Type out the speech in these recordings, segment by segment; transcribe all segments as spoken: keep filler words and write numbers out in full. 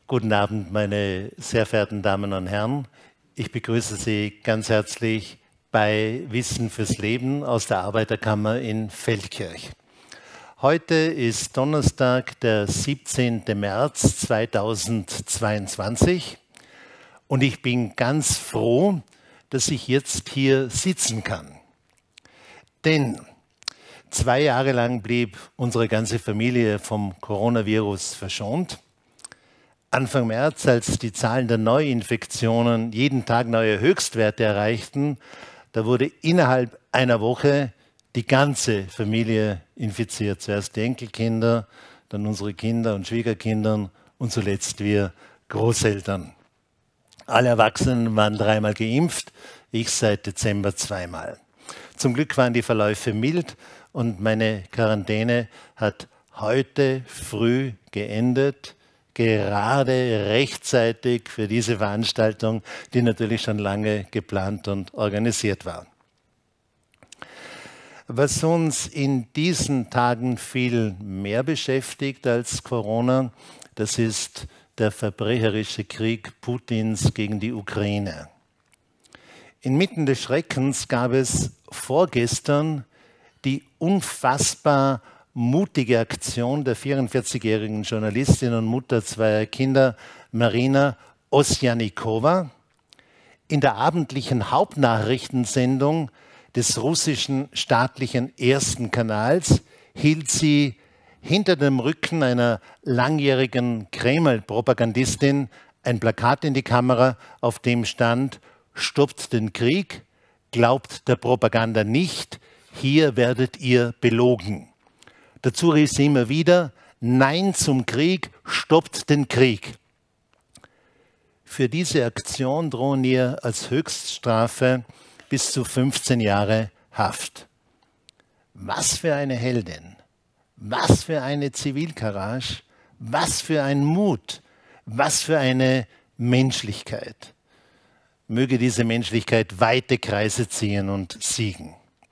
Guten Abend, meine sehr verehrten Damen und Herren. Ich begrüße Sie ganz herzlich bei Wissen fürs Leben aus der Arbeiterkammer in Feldkirch. Heute ist Donnerstag, der siebzehnte März zweitausendzweiundzwanzig und ich bin ganz froh, dass ich jetzt hier sitzen kann. Denn zwei Jahre lang blieb unsere ganze Familie vom Coronavirus verschont. Anfang März, als die Zahlen der Neuinfektionen jeden Tag neue Höchstwerte erreichten, da wurde innerhalb einer Woche die ganze Familie infiziert. Zuerst die Enkelkinder, dann unsere Kinder und Schwiegerkinder und zuletzt wir Großeltern. Alle Erwachsenen waren dreimal geimpft, ich seit Dezember zweimal. Zum Glück waren die Verläufe mild und meine Quarantäne hat heute früh geendet, gerade rechtzeitig für diese Veranstaltung, die natürlich schon lange geplant und organisiert war. Was uns in diesen Tagen viel mehr beschäftigt als Corona, das ist der verbrecherische Krieg Putins gegen die Ukraine. Inmitten des Schreckens gab es vorgestern die unfassbar mutige Aktion der vierundvierzigjährigen Journalistin und Mutter zweier Kinder, Marina Osjanikowa. In der abendlichen Hauptnachrichtensendung des russischen staatlichen ersten Kanals hielt sie hinter dem Rücken einer langjährigen Kreml-Propagandistin ein Plakat in die Kamera, auf dem stand: Stoppt den Krieg, glaubt der Propaganda nicht, hier werdet ihr belogen. Dazu rief sie immer wieder: Nein zum Krieg, stoppt den Krieg. Für diese Aktion drohen ihr als Höchststrafe bis zu fünfzehn Jahre Haft. Was für eine Heldin, was für eine Zivilcourage, was für ein Mut, was für eine Menschlichkeit. Möge diese Menschlichkeit weite Kreise ziehen und siegen.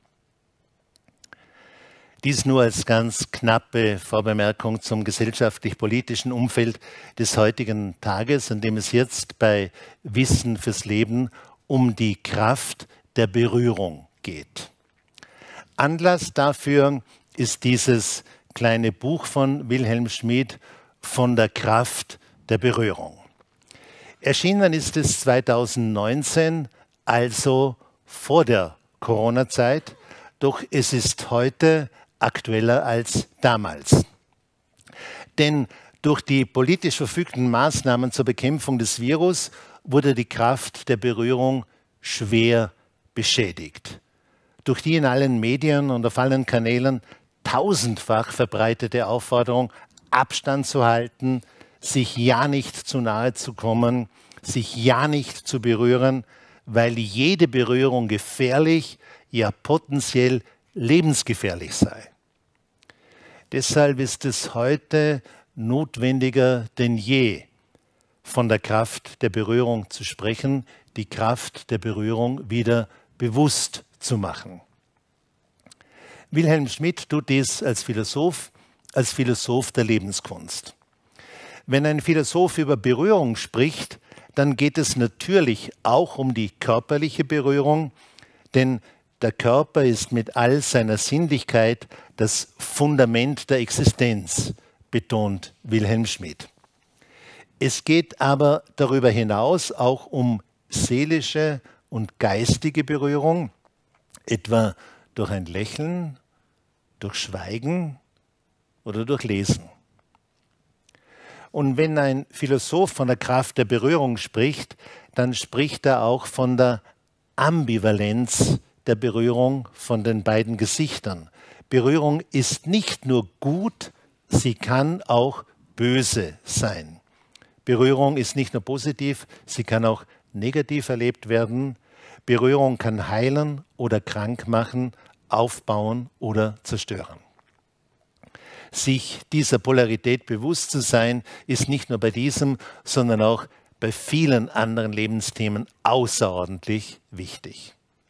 Dies nur als ganz knappe Vorbemerkung zum gesellschaftlich-politischen Umfeld des heutigen Tages, an dem es jetzt bei Wissen fürs Leben um die Kraft der Berührung geht. Anlass dafür ist dieses kleine Buch von Wilhelm Schmid, Von der Kraft der Berührung. Erschienen ist es zweitausendneunzehn, also vor der Corona-Zeit, doch es ist heute aktueller als damals. Denn durch die politisch verfügten Maßnahmen zur Bekämpfung des Virus wurde die Kraft der Berührung schwer beschädigt. Durch die in allen Medien und auf allen Kanälen tausendfach verbreitete Aufforderung, Abstand zu halten, sich ja nicht zu nahe zu kommen, sich ja nicht zu berühren, weil jede Berührung gefährlich, ja potenziell lebensgefährlich sei. Deshalb ist es heute notwendiger denn je, von der Kraft der Berührung zu sprechen, die Kraft der Berührung wieder bewusst zu machen. Wilhelm Schmid tut dies als Philosoph, als Philosoph der Lebenskunst. Wenn ein Philosoph über Berührung spricht, dann geht es natürlich auch um die körperliche Berührung, denn der Körper ist mit all seiner Sinnlichkeit das Fundament der Existenz, betont Wilhelm Schmid. Es geht aber darüber hinaus auch um seelische und geistige Berührung, etwa durch ein Lächeln, durch Schweigen oder durch Lesen. Und wenn ein Philosoph von der Kraft der Berührung spricht, dann spricht er auch von der Ambivalenz der Berührung, von den beiden Gesichtern. Berührung ist nicht nur gut, sie kann auch böse sein. Berührung ist nicht nur positiv, sie kann auch negativ erlebt werden. Berührung kann heilen oder krank machen, aufbauen oder zerstören. Sich dieser Polarität bewusst zu sein, ist nicht nur bei diesem, sondern auch bei vielen anderen Lebensthemen außerordentlich wichtig.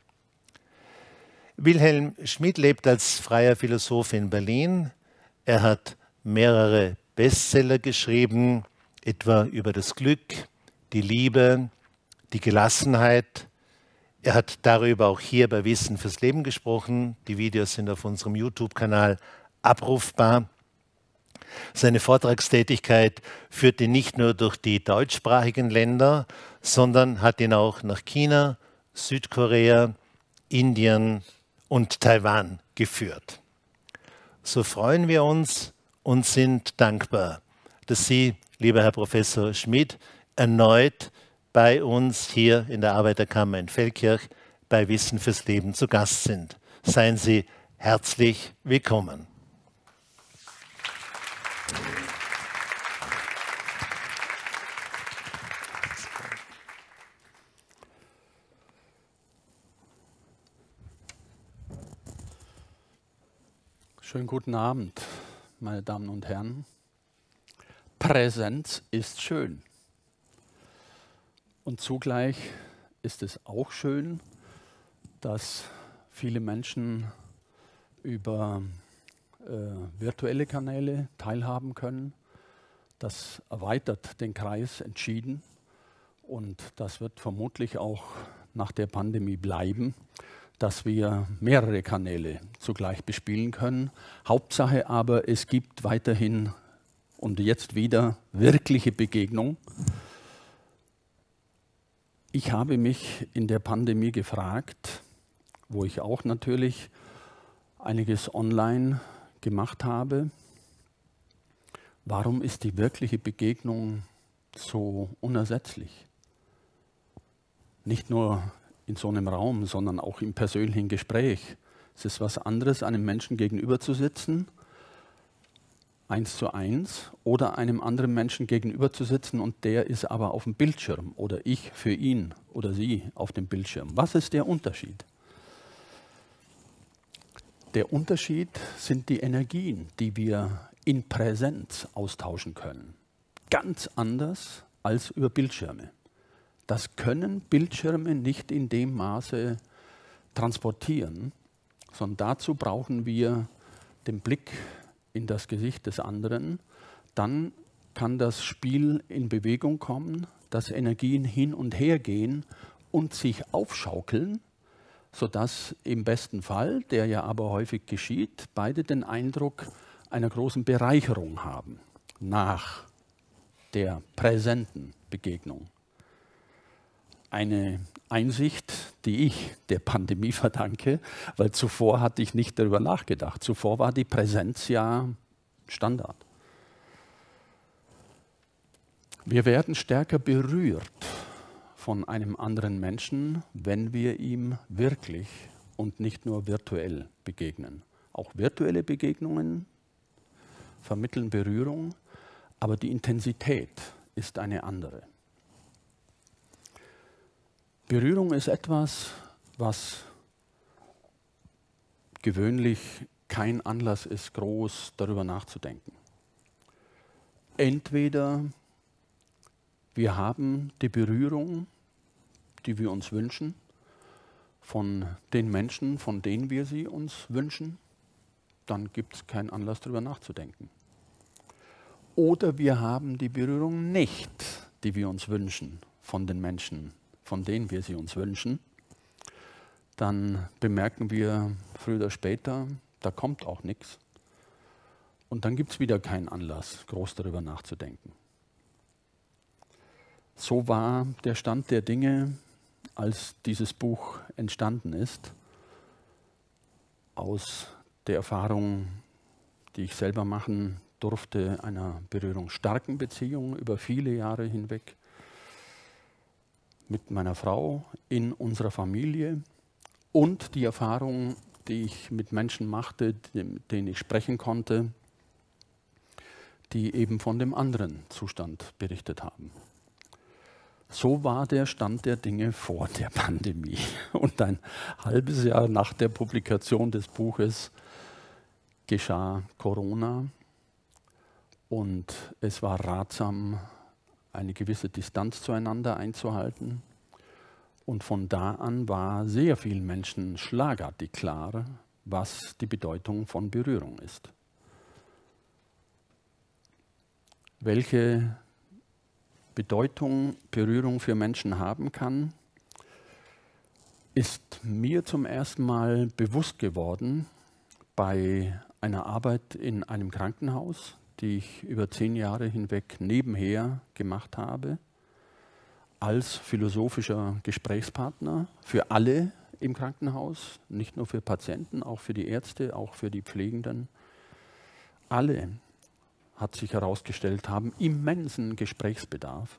Wilhelm Schmid lebt als freier Philosoph in Berlin. Er hat mehrere Bestseller geschrieben. etwa über das Glück, die Liebe, die Gelassenheit. Er hat darüber auch hier bei Wissen fürs Leben gesprochen. Die Videos sind auf unserem YouTube-Kanal abrufbar. Seine Vortragstätigkeit führt ihn nicht nur durch die deutschsprachigen Länder, sondern hat ihn auch nach China, Südkorea, Indien und Taiwan geführt. So freuen wir uns und sind dankbar, dass Sie, lieber Herr Professor Schmid, erneut bei uns hier in der Arbeiterkammer in Feldkirch bei Wissen fürs Leben zu Gast sind. Seien Sie herzlich willkommen. Schönen guten Abend, meine Damen und Herren. Präsenz ist schön. Und zugleich ist es auch schön, dass viele Menschen über äh, virtuelle Kanäle teilhaben können. Das erweitert den Kreis entschieden und das wird vermutlich auch nach der Pandemie bleiben, dass wir mehrere Kanäle zugleich bespielen können. Hauptsache aber, es gibt weiterhin und jetzt wieder wirkliche Begegnung. Ich habe mich in der Pandemie gefragt, wo ich auch natürlich einiges online gemacht habe, warum ist die wirkliche Begegnung so unersetzlich? Nicht nur in so einem Raum, sondern auch im persönlichen Gespräch. Es ist was anderes, einem Menschen gegenüber zu sitzen, eins zu eins, oder einem anderen Menschen gegenüber zu sitzen und der ist aber auf dem Bildschirm oder ich für ihn oder sie auf dem Bildschirm. Was ist der Unterschied? Der Unterschied sind die Energien, die wir in Präsenz austauschen können. Ganz anders als über Bildschirme. Das können Bildschirme nicht in dem Maße transportieren, sondern dazu brauchen wir den Blick in das Gesicht des anderen. Dann kann das Spiel in Bewegung kommen, dass Energien hin und her gehen und sich aufschaukeln, sodass im besten Fall, der ja aber häufig geschieht, beide den Eindruck einer großen Bereicherung haben nach der präsenten Begegnung. Eine Einsicht, die ich der Pandemie verdanke, weil zuvor hatte ich nicht darüber nachgedacht. Zuvor war die Präsenz ja Standard. Wir werden stärker berührt von einem anderen Menschen, wenn wir ihm wirklich und nicht nur virtuell begegnen. Auch virtuelle Begegnungen vermitteln Berührung, aber die Intensität ist eine andere. Berührung ist etwas, was gewöhnlich kein Anlass ist, groß darüber nachzudenken. Entweder wir haben die Berührung, die wir uns wünschen, von den Menschen, von denen wir sie uns wünschen, dann gibt es keinen Anlass, darüber nachzudenken. Oder wir haben die Berührung nicht, die wir uns wünschen, von den Menschen, von denen wir sie uns wünschen, dann bemerken wir früher oder später, da kommt auch nichts. Und dann gibt es wieder keinen Anlass, groß darüber nachzudenken. So war der Stand der Dinge, als dieses Buch entstanden ist, aus der Erfahrung, die ich selber machen durfte, einer berührungsstarken Beziehung über viele Jahre hinweg, mit meiner Frau, in unserer Familie und die Erfahrung, die ich mit Menschen machte, mit denen ich sprechen konnte, die eben von dem anderen Zustand berichtet haben. So war der Stand der Dinge vor der Pandemie. Und ein halbes Jahr nach der Publikation des Buches geschah Corona und es war ratsam, eine gewisse Distanz zueinander einzuhalten. Und von da an war sehr vielen Menschen schlagartig klar, was die Bedeutung von Berührung ist. Welche Bedeutung Berührung für Menschen haben kann, ist mir zum ersten Mal bewusst geworden bei einer Arbeit in einem Krankenhaus, die ich über zehn Jahre hinweg nebenher gemacht habe, als philosophischer Gesprächspartner für alle im Krankenhaus, nicht nur für Patienten, auch für die Ärzte, auch für die Pflegenden. Alle, hat sich herausgestellt, haben immensen Gesprächsbedarf.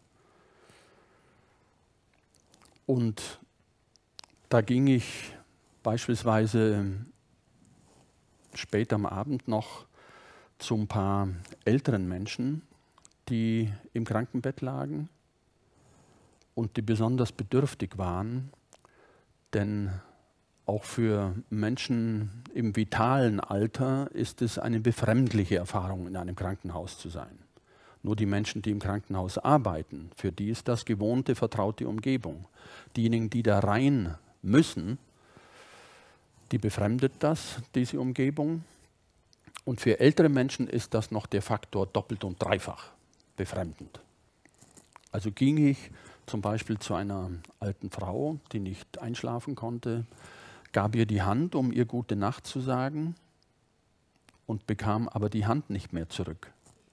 Und da ging ich beispielsweise spät am Abend noch zu ein paar älteren Menschen, die im Krankenbett lagen und die besonders bedürftig waren, denn auch für Menschen im vitalen Alter ist es eine befremdliche Erfahrung, in einem Krankenhaus zu sein. Nur die Menschen, die im Krankenhaus arbeiten, für die ist das gewohnte, vertraute Umgebung. Diejenigen, die da rein müssen, die befremdet das, diese Umgebung. Und für ältere Menschen ist das noch der Faktor doppelt und dreifach befremdend. Also ging ich zum Beispiel zu einer alten Frau, die nicht einschlafen konnte, gab ihr die Hand, um ihr gute Nacht zu sagen und bekam aber die Hand nicht mehr zurück.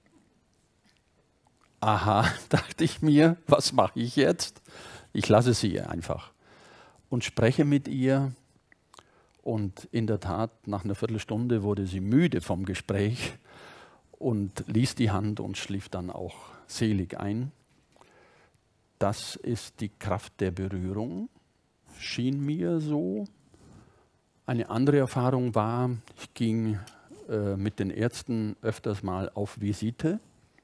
Aha, dachte ich mir, was mache ich jetzt? Ich lasse sie einfach und spreche mit ihr. Und in der Tat, nach einer Viertelstunde wurde sie müde vom Gespräch und ließ die Hand und schlief dann auch selig ein. Das ist die Kraft der Berührung, schien mir so. Eine andere Erfahrung war, ich ging äh, mit den Ärzten öfters mal auf Visite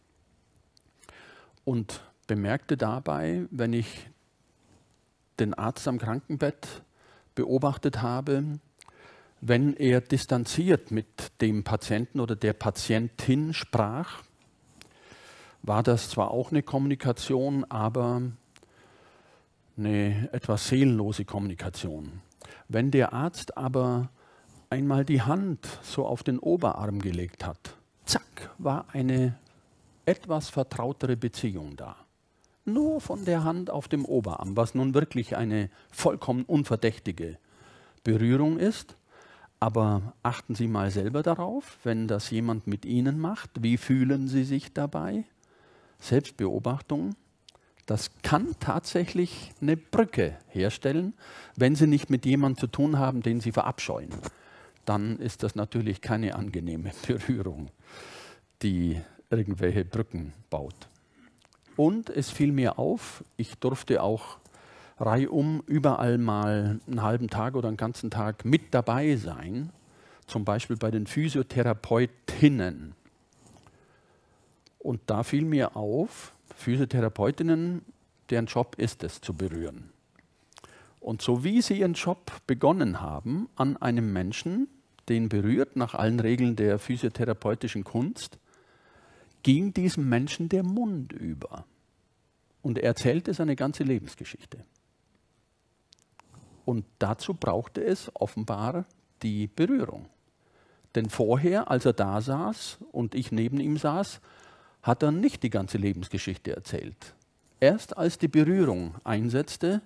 und bemerkte dabei, wenn ich den Arzt am Krankenbett beobachtet habe, wenn er distanziert mit dem Patienten oder der Patientin sprach, war das zwar auch eine Kommunikation, aber eine etwas seelenlose Kommunikation. Wenn der Arzt aber einmal die Hand so auf den Oberarm gelegt hat, zack, war eine etwas vertrautere Beziehung da. Nur von der Hand auf dem Oberarm, was nun wirklich eine vollkommen unverdächtige Berührung ist. Aber achten Sie mal selber darauf, wenn das jemand mit Ihnen macht, wie fühlen Sie sich dabei? Selbstbeobachtung. Das kann tatsächlich eine Brücke herstellen, wenn Sie nicht mit jemandem zu tun haben, den Sie verabscheuen. Dann ist das natürlich keine angenehme Berührung, die irgendwelche Brücken baut. Und es fiel mir auf, ich durfte auch reihum überall mal einen halben Tag oder einen ganzen Tag mit dabei sein, zum Beispiel bei den Physiotherapeutinnen. Und da fiel mir auf, Physiotherapeutinnen, deren Job ist es, zu berühren. Und so wie sie ihren Job begonnen haben, an einem Menschen, den berührt, nach allen Regeln der physiotherapeutischen Kunst, ging diesem Menschen der Mund über. Und er erzählte seine ganze Lebensgeschichte. Und dazu brauchte es offenbar die Berührung. Denn vorher, als er da saß und ich neben ihm saß, hat er nicht die ganze Lebensgeschichte erzählt. Erst als die Berührung einsetzte,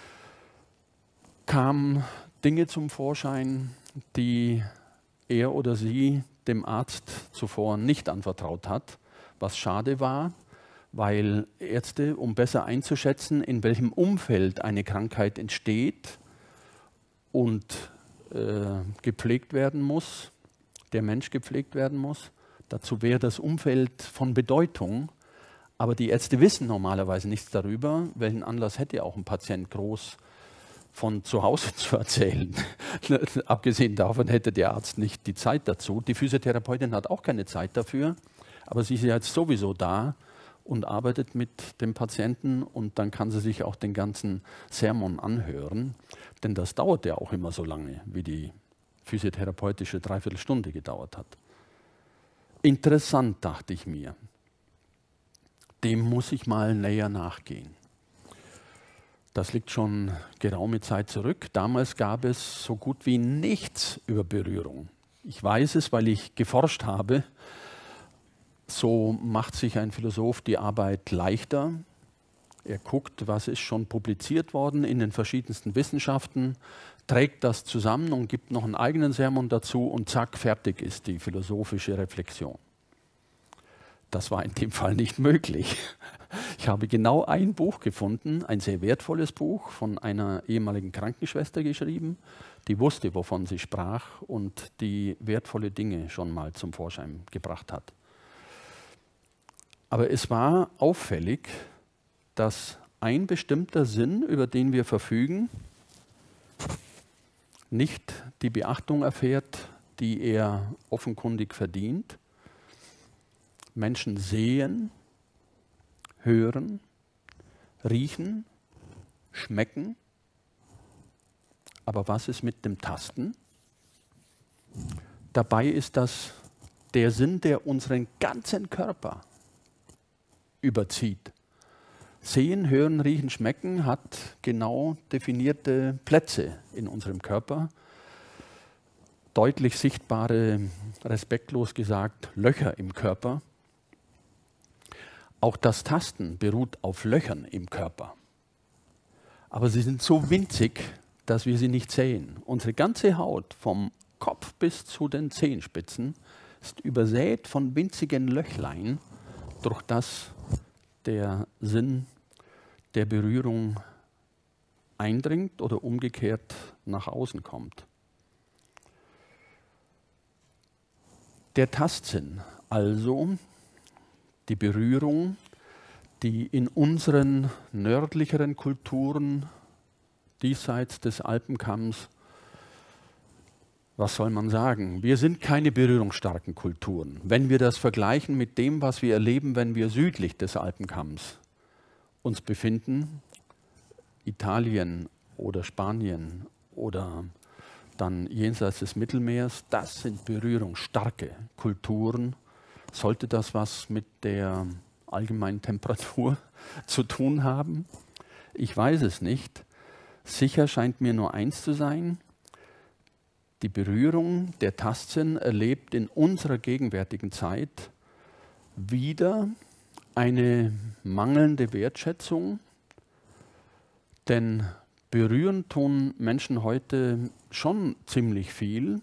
kamen Dinge zum Vorschein, die er oder sie dem Arzt zuvor nicht anvertraut hat, was schade war, weil Ärzte, um besser einzuschätzen, in welchem Umfeld eine Krankheit entsteht und äh, gepflegt werden muss, der Mensch gepflegt werden muss, dazu wäre das Umfeld von Bedeutung, aber die Ärzte wissen normalerweise nichts darüber. Welchen Anlass hätte auch ein Patient groß von zu Hause zu erzählen? Abgesehen davon hätte der Arzt nicht die Zeit dazu. Die Physiotherapeutin hat auch keine Zeit dafür, aber sie ist jetzt sowieso da und arbeitet mit dem Patienten und dann kann sie sich auch den ganzen Sermon anhören, denn das dauert ja auch immer so lange, wie die physiotherapeutische Dreiviertelstunde gedauert hat. Interessant, dachte ich mir. Dem muss ich mal näher nachgehen. Das liegt schon geraume Zeit zurück. Damals gab es so gut wie nichts über Berührung. Ich weiß es, weil ich geforscht habe. So macht sich ein Philosoph die Arbeit leichter. Er guckt, was ist schon publiziert worden in den verschiedensten Wissenschaften, trägt das zusammen und gibt noch einen eigenen Sermon dazu und zack, fertig ist die philosophische Reflexion. Das war in dem Fall nicht möglich. Ich habe genau ein Buch gefunden, ein sehr wertvolles Buch von einer ehemaligen Krankenschwester geschrieben, die wusste, wovon sie sprach und die wertvolle Dinge schon mal zum Vorschein gebracht hat. Aber es war auffällig, dass ein bestimmter Sinn, über den wir verfügen, nicht die Beachtung erfährt, die er offenkundig verdient. Menschen sehen, hören, riechen, schmecken. Aber was ist mit dem Tasten? Dabei ist das der Sinn, der unseren ganzen Körper überzieht. Sehen, hören, riechen, schmecken hat genau definierte Plätze in unserem Körper. Deutlich sichtbare, respektlos gesagt, Löcher im Körper. Auch das Tasten beruht auf Löchern im Körper. Aber sie sind so winzig, dass wir sie nicht sehen. Unsere ganze Haut, vom Kopf bis zu den Zehenspitzen, ist übersät von winzigen Löchlein, durch das der Sinn der Berührung eindringt oder umgekehrt nach außen kommt. Der Tastsinn, also die Berührung, die in unseren nördlicheren Kulturen diesseits des Alpenkamms, was soll man sagen? Wir sind keine berührungsstarken Kulturen. Wenn wir das vergleichen mit dem, was wir erleben, wenn wir südlich des Alpenkamms uns befinden, Italien oder Spanien oder dann jenseits des Mittelmeers, das sind berührungsstarke Kulturen. Sollte das was mit der allgemeinen Temperatur zu tun haben? Ich weiß es nicht. Sicher scheint mir nur eins zu sein: Die Berührung, der Tastsinn erlebt in unserer gegenwärtigen Zeit wieder eine mangelnde Wertschätzung, denn berühren tun Menschen heute schon ziemlich viel.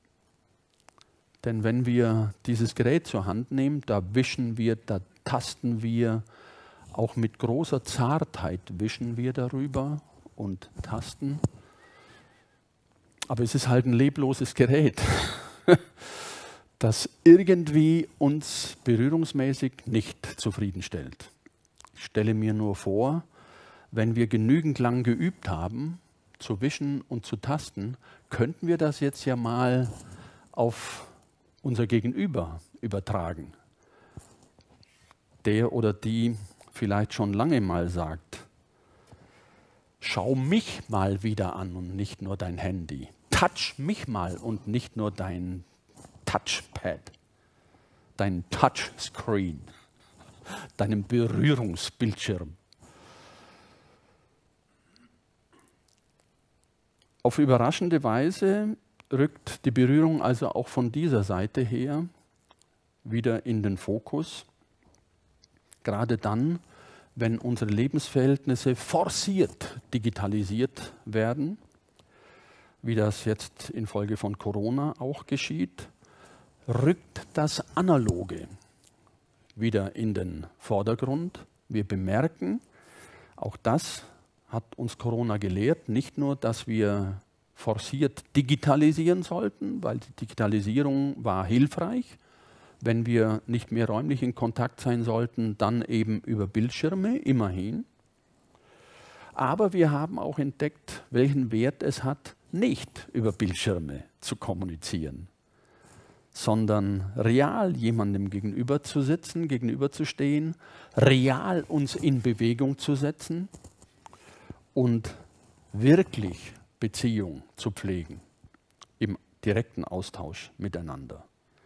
Denn wenn wir dieses Gerät zur Hand nehmen, da wischen wir, da tasten wir, auch mit großer Zartheit wischen wir darüber und tasten. Aber es ist halt ein lebloses Gerät, das irgendwie uns berührungsmäßig nicht zufriedenstellt. Ich stelle mir nur vor, wenn wir genügend lang geübt haben, zu wischen und zu tasten, könnten wir das jetzt ja mal auf unser Gegenüber übertragen. Der oder die vielleicht schon lange mal sagt: Schau mich mal wieder an und nicht nur dein Handy. Touch mich mal und nicht nur dein Touchpad, dein Touchscreen, deinen Berührungsbildschirm. Auf überraschende Weise rückt die Berührung also auch von dieser Seite her wieder in den Fokus. Gerade dann, wenn unsere Lebensverhältnisse forciert digitalisiert werden, wie das jetzt infolge von Corona auch geschieht, rückt das Analoge wieder in den Vordergrund. Wir bemerken, auch das hat uns Corona gelehrt, nicht nur, dass wir forciert digitalisieren sollten, weil die Digitalisierung war hilfreich. Wenn wir nicht mehr räumlich in Kontakt sein sollten, dann eben über Bildschirme, immerhin. Aber wir haben auch entdeckt, welchen Wert es hat, nicht über Bildschirme zu kommunizieren, sondern real jemandem gegenüber zu sitzen, gegenüber zu stehen, real uns in Bewegung zu setzen und wirklich Beziehung zu pflegen, im direkten Austausch miteinander.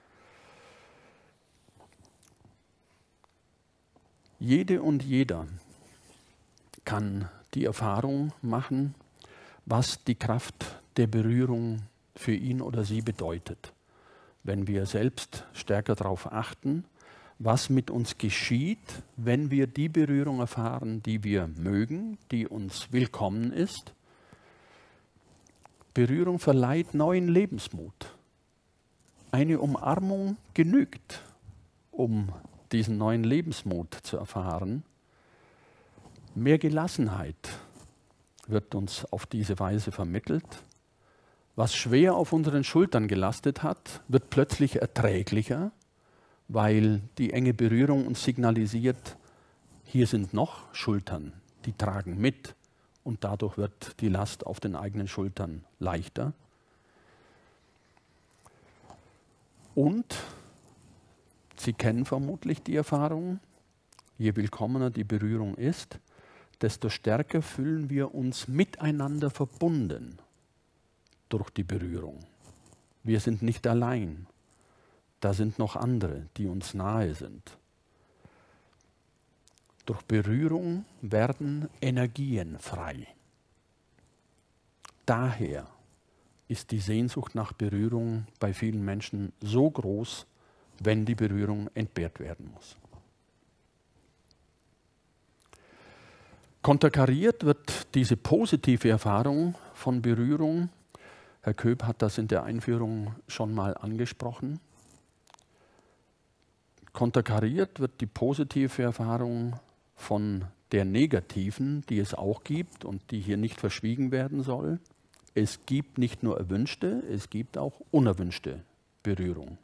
Jede und jeder kann die Erfahrung machen, was die Kraft der Berührung für ihn oder sie bedeutet. Wenn wir selbst stärker darauf achten, was mit uns geschieht, wenn wir die Berührung erfahren, die wir mögen, die uns willkommen ist. Berührung verleiht neuen Lebensmut. Eine Umarmung genügt, um diesen neuen Lebensmut zu erfahren. Mehr Gelassenheit wird uns auf diese Weise vermittelt. Was schwer auf unseren Schultern gelastet hat, wird plötzlich erträglicher, weil die enge Berührung uns signalisiert, hier sind noch Schultern, die tragen mit und dadurch wird die Last auf den eigenen Schultern leichter. Und Sie kennen vermutlich die Erfahrung, je willkommener die Berührung ist, desto stärker fühlen wir uns miteinander verbunden durch die Berührung. Wir sind nicht allein. Da sind noch andere, die uns nahe sind. Durch Berührung werden Energien frei. Daher ist die Sehnsucht nach Berührung bei vielen Menschen so groß, wenn die Berührung entbehrt werden muss. Konterkariert wird diese positive Erfahrung von Berührung, Herr Köb hat das in der Einführung schon mal angesprochen, konterkariert wird die positive Erfahrung von der negativen, die es auch gibt und die hier nicht verschwiegen werden soll. Es gibt nicht nur erwünschte, es gibt auch unerwünschte Berührung.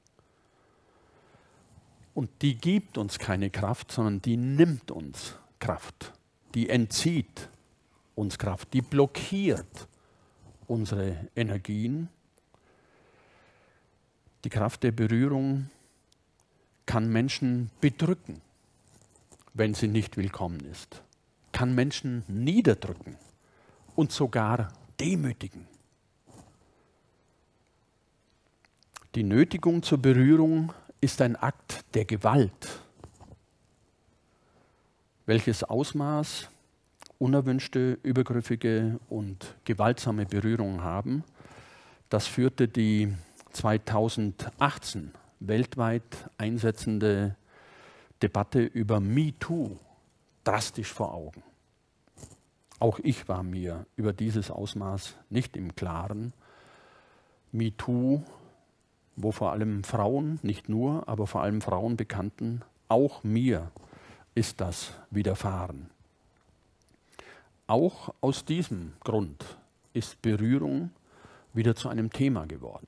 Und die gibt uns keine Kraft, sondern die nimmt uns Kraft. Die entzieht uns Kraft, die blockiert unsere Energien. Die Kraft der Berührung kann Menschen bedrücken, wenn sie nicht willkommen ist, kann Menschen niederdrücken und sogar demütigen. Die Nötigung zur Berührung ist ein Akt der Gewalt. Welches Ausmaß unerwünschte, übergriffige und gewaltsame Berührungen haben, das führte die zweitausendachtzehn weltweit einsetzende Debatte über MeToo drastisch vor Augen. Auch ich war mir über dieses Ausmaß nicht im Klaren. MeToo, wo vor allem Frauen, nicht nur, aber vor allem Frauen bekannten, auch mir ist das widerfahren. Auch aus diesem Grund ist Berührung wieder zu einem Thema geworden.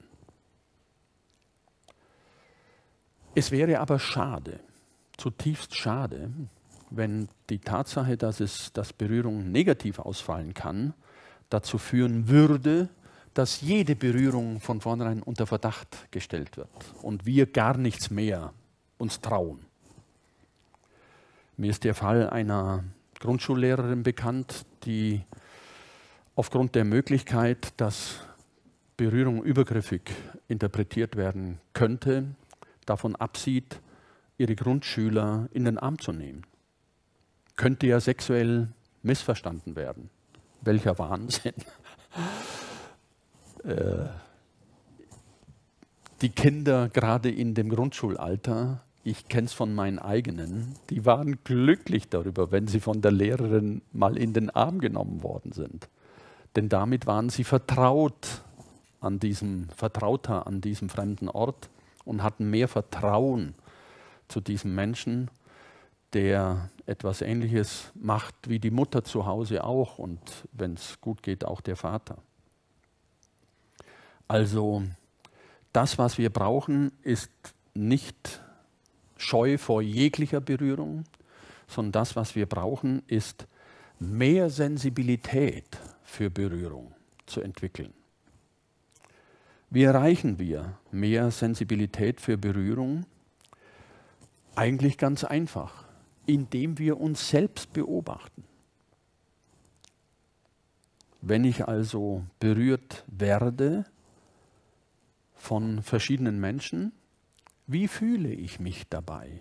Es wäre aber schade, zutiefst schade, wenn die Tatsache, dass, es, dass Berührung negativ ausfallen kann, dazu führen würde, dass jede Berührung von vornherein unter Verdacht gestellt wird und wir gar nichts mehr uns trauen. Mir ist der Fall einer Grundschullehrerin bekannt, die aufgrund der Möglichkeit, dass Berührung übergriffig interpretiert werden könnte, davon absieht, ihre Grundschüler in den Arm zu nehmen. Könnte ja sexuell missverstanden werden. Welcher Wahnsinn. äh, die Kinder gerade in dem Grundschulalter, ich kenne es von meinen eigenen, die waren glücklich darüber, wenn sie von der Lehrerin mal in den Arm genommen worden sind. Denn damit waren sie vertraut an diesem, vertrauter an diesem fremden Ort und hatten mehr Vertrauen zu diesem Menschen, der etwas Ähnliches macht wie die Mutter zu Hause auch und wenn es gut geht, auch der Vater. Also das, was wir brauchen, ist nicht Scheu vor jeglicher Berührung, sondern das, was wir brauchen, ist mehr Sensibilität für Berührung zu entwickeln. Wie erreichen wir mehr Sensibilität für Berührung? Eigentlich ganz einfach, indem wir uns selbst beobachten. Wenn ich also berührt werde von verschiedenen Menschen, wie fühle ich mich dabei?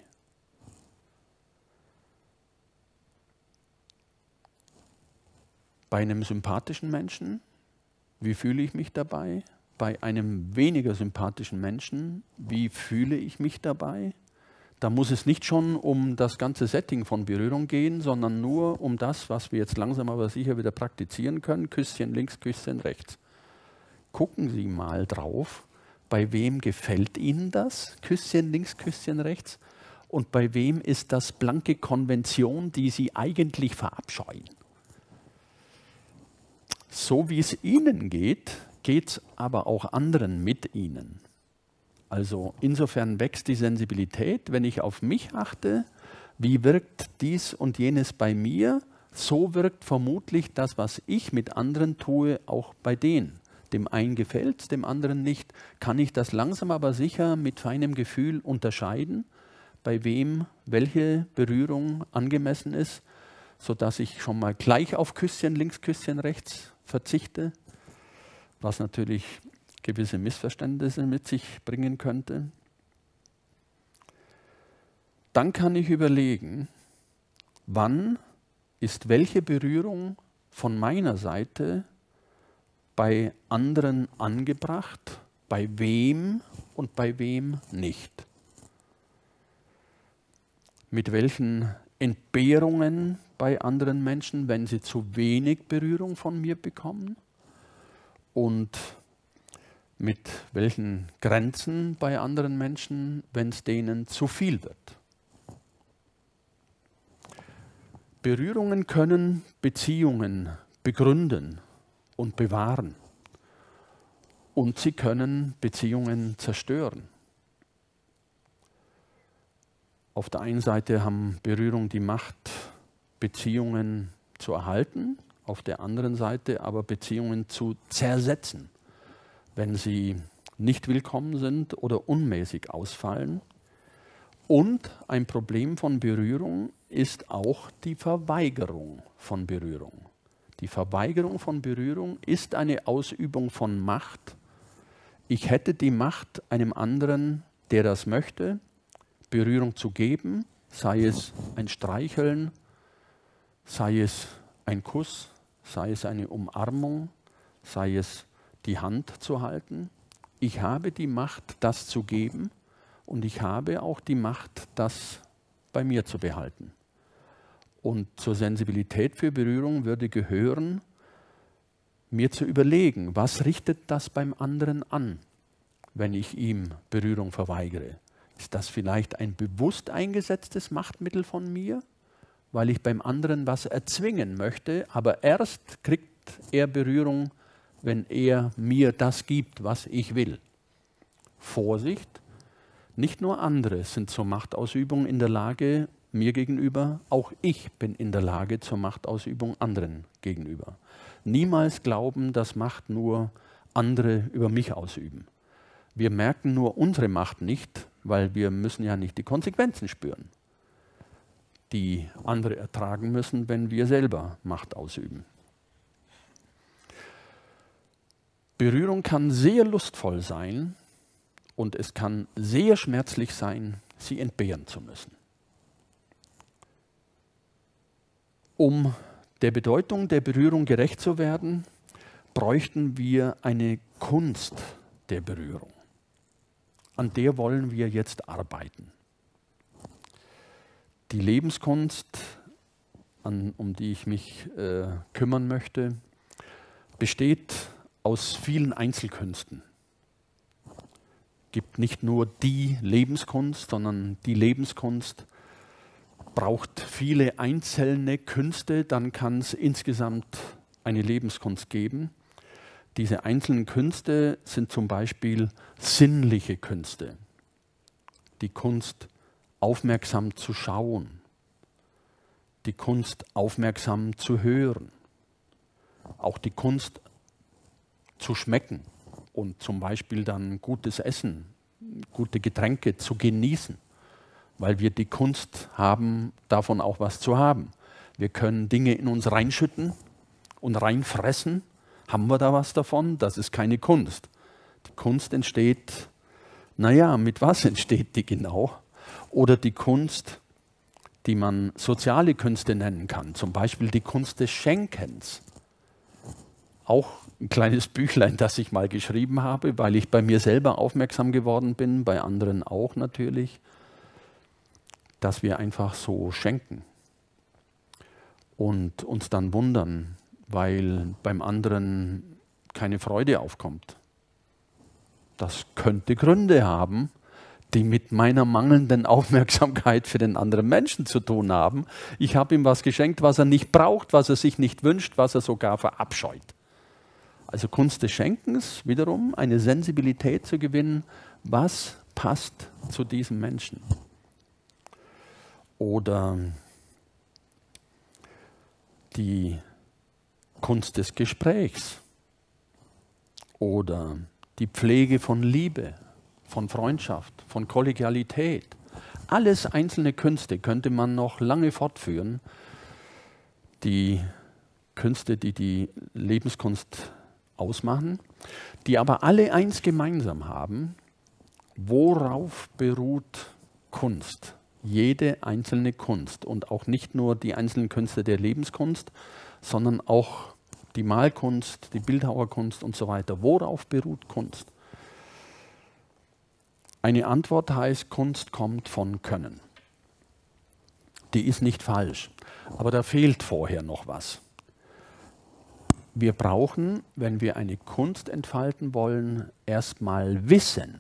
Bei einem sympathischen Menschen, wie fühle ich mich dabei? Bei einem weniger sympathischen Menschen, wie fühle ich mich dabei? Da muss es nicht schon um das ganze Setting von Berührung gehen, sondern nur um das, was wir jetzt langsam aber sicher wieder praktizieren können. Küsschen links, Küsschen rechts. Gucken Sie mal drauf, bei wem gefällt Ihnen das? Küsschen links, Küsschen rechts. Und bei wem ist das blanke Konvention, die Sie eigentlich verabscheuen? So wie es Ihnen geht, geht es aber auch anderen mit Ihnen. Also insofern wächst die Sensibilität, wenn ich auf mich achte, wie wirkt dies und jenes bei mir, so wirkt vermutlich das, was ich mit anderen tue, auch bei denen. Dem einen gefällt es, dem anderen nicht. Kann ich das langsam aber sicher mit feinem Gefühl unterscheiden, bei wem welche Berührung angemessen ist, sodass ich schon mal gleich auf Küsschen links, Küsschen rechts verzichte, was natürlich gewisse Missverständnisse mit sich bringen könnte. Dann kann ich überlegen, wann ist welche Berührung von meiner Seite bei anderen angebracht, bei wem und bei wem nicht. Mit welchen Entbehrungen bei anderen Menschen, wenn sie zu wenig Berührung von mir bekommen, und mit welchen Grenzen bei anderen Menschen, wenn es denen zu viel wird. Berührungen können Beziehungen begründen und bewahren. Und sie können Beziehungen zerstören. Auf der einen Seite haben Berührungen die Macht, Beziehungen zu erhalten, auf der anderen Seite aber Beziehungen zu zersetzen, wenn sie nicht willkommen sind oder unmäßig ausfallen. Und ein Problem von Berührung ist auch die Verweigerung von Berührung. Die Verweigerung von Berührung ist eine Ausübung von Macht. Ich hätte die Macht, einem anderen, der das möchte, Berührung zu geben, sei es ein Streicheln, sei es ein Kuss, sei es eine Umarmung, sei es die Hand zu halten. Ich habe die Macht, das zu geben, und ich habe auch die Macht, das bei mir zu behalten. Und zur Sensibilität für Berührung würde gehören, mir zu überlegen, was richtet das beim anderen an, wenn ich ihm Berührung verweigere? Ist das vielleicht ein bewusst eingesetztes Machtmittel von mir, weil ich beim anderen was erzwingen möchte, aber erst kriegt er Berührung, wenn er mir das gibt, was ich will? Vorsicht! Nicht nur andere sind zur Machtausübung in der Lage, mir gegenüber, auch ich bin in der Lage zur Machtausübung anderen gegenüber. Niemals glauben, dass Macht nur andere über mich ausüben. Wir merken nur unsere Macht nicht, weil wir müssen ja nicht die Konsequenzen spüren, die andere ertragen müssen, wenn wir selber Macht ausüben. Berührung kann sehr lustvoll sein und es kann sehr schmerzlich sein, sie entbehren zu müssen. Um der Bedeutung der Berührung gerecht zu werden, bräuchten wir eine Kunst der Berührung. An der wollen wir jetzt arbeiten. Die Lebenskunst, an, um die ich mich äh, kümmern möchte, besteht aus vielen Einzelkünsten. Es gibt nicht nur die Lebenskunst, sondern die Lebenskunst braucht viele einzelne Künste, dann kann es insgesamt eine Lebenskunst geben. Diese einzelnen Künste sind zum Beispiel sinnliche Künste. Die Kunst, aufmerksam zu schauen. Die Kunst, aufmerksam zu hören. Auch die Kunst, zu schmecken und zum Beispiel dann gutes Essen, gute Getränke zu genießen, weil wir die Kunst haben, davon auch was zu haben. Wir können Dinge in uns reinschütten und reinfressen. Haben wir da was davon? Das ist keine Kunst. Die Kunst entsteht, naja, mit was entsteht die genau? Oder die Kunst, die man soziale Künste nennen kann, zum Beispiel die Kunst des Schenkens. Auch ein kleines Büchlein, das ich mal geschrieben habe, weil ich bei mir selber aufmerksam geworden bin, bei anderen auch natürlich. dass wir einfach so schenken und uns dann wundern, weil beim anderen keine Freude aufkommt. Das könnte Gründe haben, die mit meiner mangelnden Aufmerksamkeit für den anderen Menschen zu tun haben. Ich habe ihm was geschenkt, was er nicht braucht, was er sich nicht wünscht, was er sogar verabscheut. Also Kunst des Schenkens, wiederum eine Sensibilität zu gewinnen, was passt zu diesem Menschen. Oder die Kunst des Gesprächs oder die Pflege von Liebe, von Freundschaft, von Kollegialität. Alles einzelne Künste könnte man noch lange fortführen. Die Künste, die die Lebenskunst ausmachen, die aber alle eins gemeinsam haben: Worauf beruht Kunst? Jede einzelne Kunst und auch nicht nur die einzelnen Künste der Lebenskunst, sondern auch die Malkunst, die Bildhauerkunst und so weiter. Worauf beruht Kunst? Eine Antwort heißt, Kunst kommt von Können. Die ist nicht falsch, aber da fehlt vorher noch was. Wir brauchen, wenn wir eine Kunst entfalten wollen, erstmal Wissen.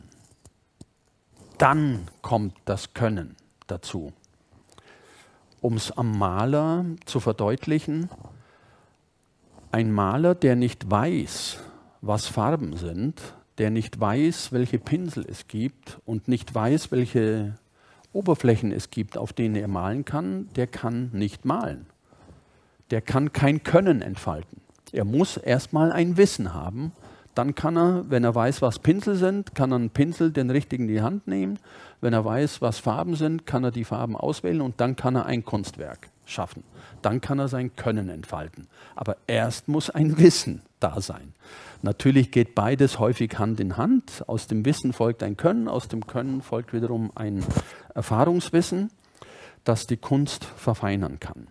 Dann kommt das Können dazu. Um es am Maler zu verdeutlichen: Ein Maler, der nicht weiß, was Farben sind, der nicht weiß, welche Pinsel es gibt und nicht weiß, welche Oberflächen es gibt, auf denen er malen kann, der kann nicht malen. Der kann kein Können entfalten. Er muss erstmal ein Wissen haben. Dann kann er, wenn er weiß, was Pinsel sind, kann er einen Pinsel, den richtigen, in die Hand nehmen. Wenn er weiß, was Farben sind, kann er die Farben auswählen und dann kann er ein Kunstwerk schaffen. Dann kann er sein Können entfalten. Aber erst muss ein Wissen da sein. Natürlich geht beides häufig Hand in Hand. Aus dem Wissen folgt ein Können, aus dem Können folgt wiederum ein Erfahrungswissen, das die Kunst verfeinern kann.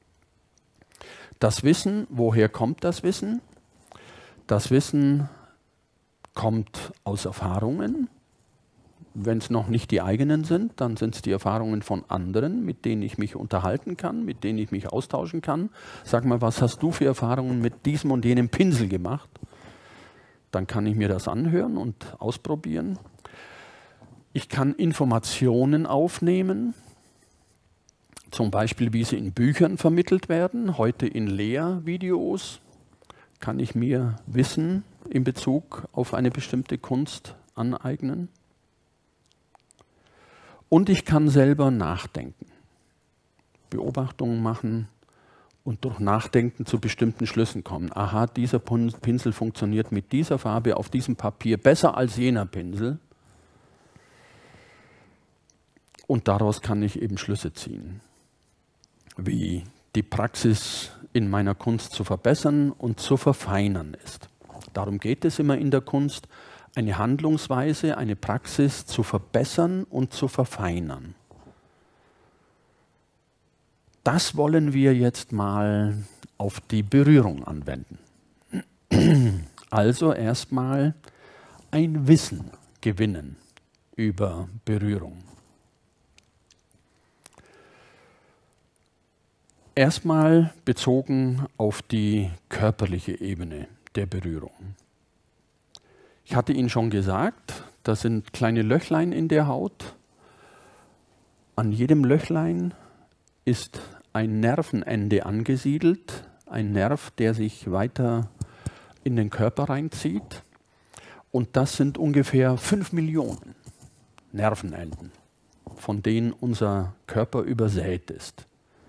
Das Wissen, woher kommt das Wissen? Das Wissen kommt aus Erfahrungen. Wenn es noch nicht die eigenen sind, dann sind es die Erfahrungen von anderen, mit denen ich mich unterhalten kann, mit denen ich mich austauschen kann. Sag mal, was hast du für Erfahrungen mit diesem und jenem Pinsel gemacht? Dann kann ich mir das anhören und ausprobieren. Ich kann Informationen aufnehmen, zum Beispiel wie sie in Büchern vermittelt werden, heute in Lehrvideos. Kann ich mir Wissen in Bezug auf eine bestimmte Kunst aneignen. Und ich kann selber nachdenken, Beobachtungen machen und durch Nachdenken zu bestimmten Schlüssen kommen. Aha, dieser Pinsel funktioniert mit dieser Farbe auf diesem Papier besser als jener Pinsel. Und daraus kann ich eben Schlüsse ziehen, wie die Praxis in meiner Kunst zu verbessern und zu verfeinern ist. Darum geht es immer in der Kunst, eine Handlungsweise, eine Praxis zu verbessern und zu verfeinern. Das wollen wir jetzt mal auf die Berührung anwenden. Also erstmal ein Wissen gewinnen über Berührung. Erstmal bezogen auf die körperliche Ebene der Berührung. Ich hatte Ihnen schon gesagt, da sind kleine Löchlein in der Haut. An jedem Löchlein ist ein Nervenende angesiedelt, ein Nerv, der sich weiter in den Körper reinzieht. Und das sind ungefähr fünf Millionen Nervenenden, von denen unser Körper übersät ist.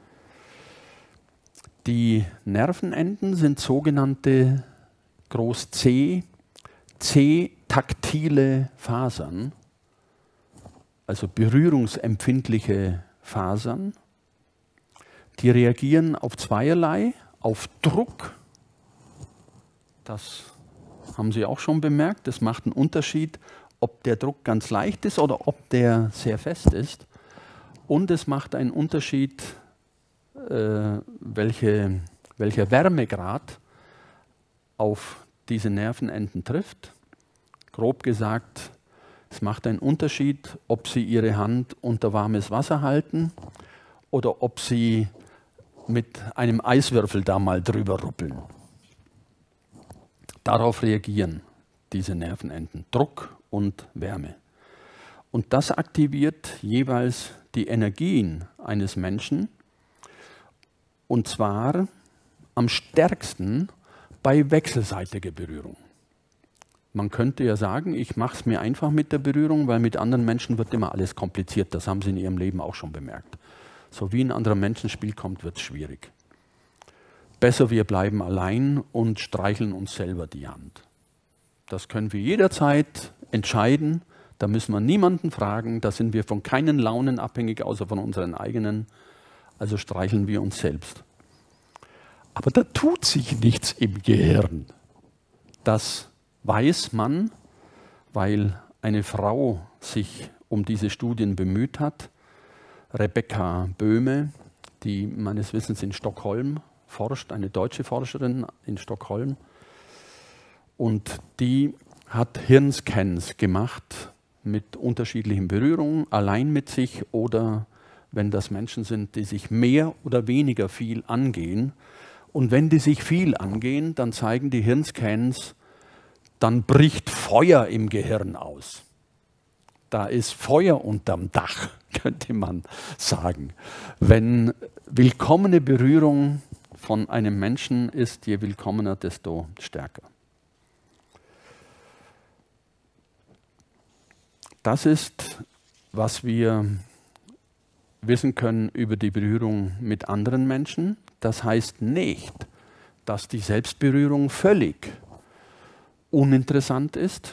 Die Nervenenden sind sogenannte Groß C, C-taktile Fasern, also berührungsempfindliche Fasern. Die reagieren auf zweierlei, auf Druck, das haben Sie auch schon bemerkt, das macht einen Unterschied, ob der Druck ganz leicht ist oder ob der sehr fest ist. Und es macht einen Unterschied, äh, welche, welcher Wärmegrad auf diese Nervenenden trifft. Grob gesagt, Es macht einen Unterschied, ob Sie Ihre Hand unter warmes Wasser halten oder ob Sie mit einem Eiswürfel da mal drüber ruppeln. Darauf reagieren diese Nervenenden, Druck und Wärme. Und das aktiviert jeweils die Energien eines Menschen, und zwar am stärksten bei wechselseitiger Berührung. Man könnte ja sagen, ich mache es mir einfach mit der Berührung, weil mit anderen Menschen wird immer alles kompliziert. Das haben Sie in Ihrem Leben auch schon bemerkt. So wie ein anderer Mensch ins Spiel kommt, wird es schwierig. Besser, wir bleiben allein und streicheln uns selber die Hand. Das können wir jederzeit entscheiden. Da müssen wir niemanden fragen. Da sind wir von keinen Launen abhängig, außer von unseren eigenen. Also streicheln wir uns selbst. Aber da tut sich nichts im Gehirn. Das weiß man, weil eine Frau sich um diese Studien bemüht hat. Rebecca Böhme, die meines Wissens in Stockholm forscht, eine deutsche Forscherin in Stockholm. Und die hat Hirnscans gemacht mit unterschiedlichen Berührungen, allein mit sich oder wenn das Menschen sind, die sich mehr oder weniger viel angehen. Und wenn die sich viel angehen, dann zeigen die Hirnscans, dann bricht Feuer im Gehirn aus. Da ist Feuer unterm Dach, könnte man sagen. Wenn willkommene Berührung von einem Menschen ist, je willkommener, desto stärker. Das ist, was wir wissen können über die Berührung mit anderen Menschen. Das heißt nicht, dass die Selbstberührung völlig uninteressant ist.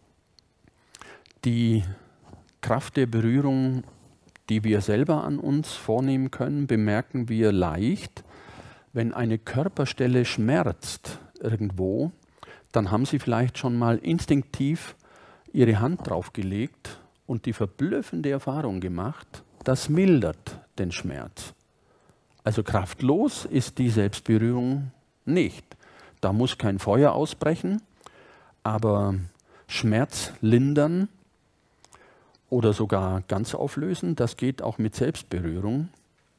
Die Kraft der Berührung, die wir selber an uns vornehmen können, bemerken wir leicht. Wenn eine Körperstelle schmerzt irgendwo, dann haben Sie vielleicht schon mal instinktiv Ihre Hand draufgelegt und die verblüffende Erfahrung gemacht, das mildert den Schmerz. Also kraftlos ist die Selbstberührung nicht. Da muss kein Feuer ausbrechen, aber Schmerz lindern oder sogar ganz auflösen, das geht auch mit Selbstberührung.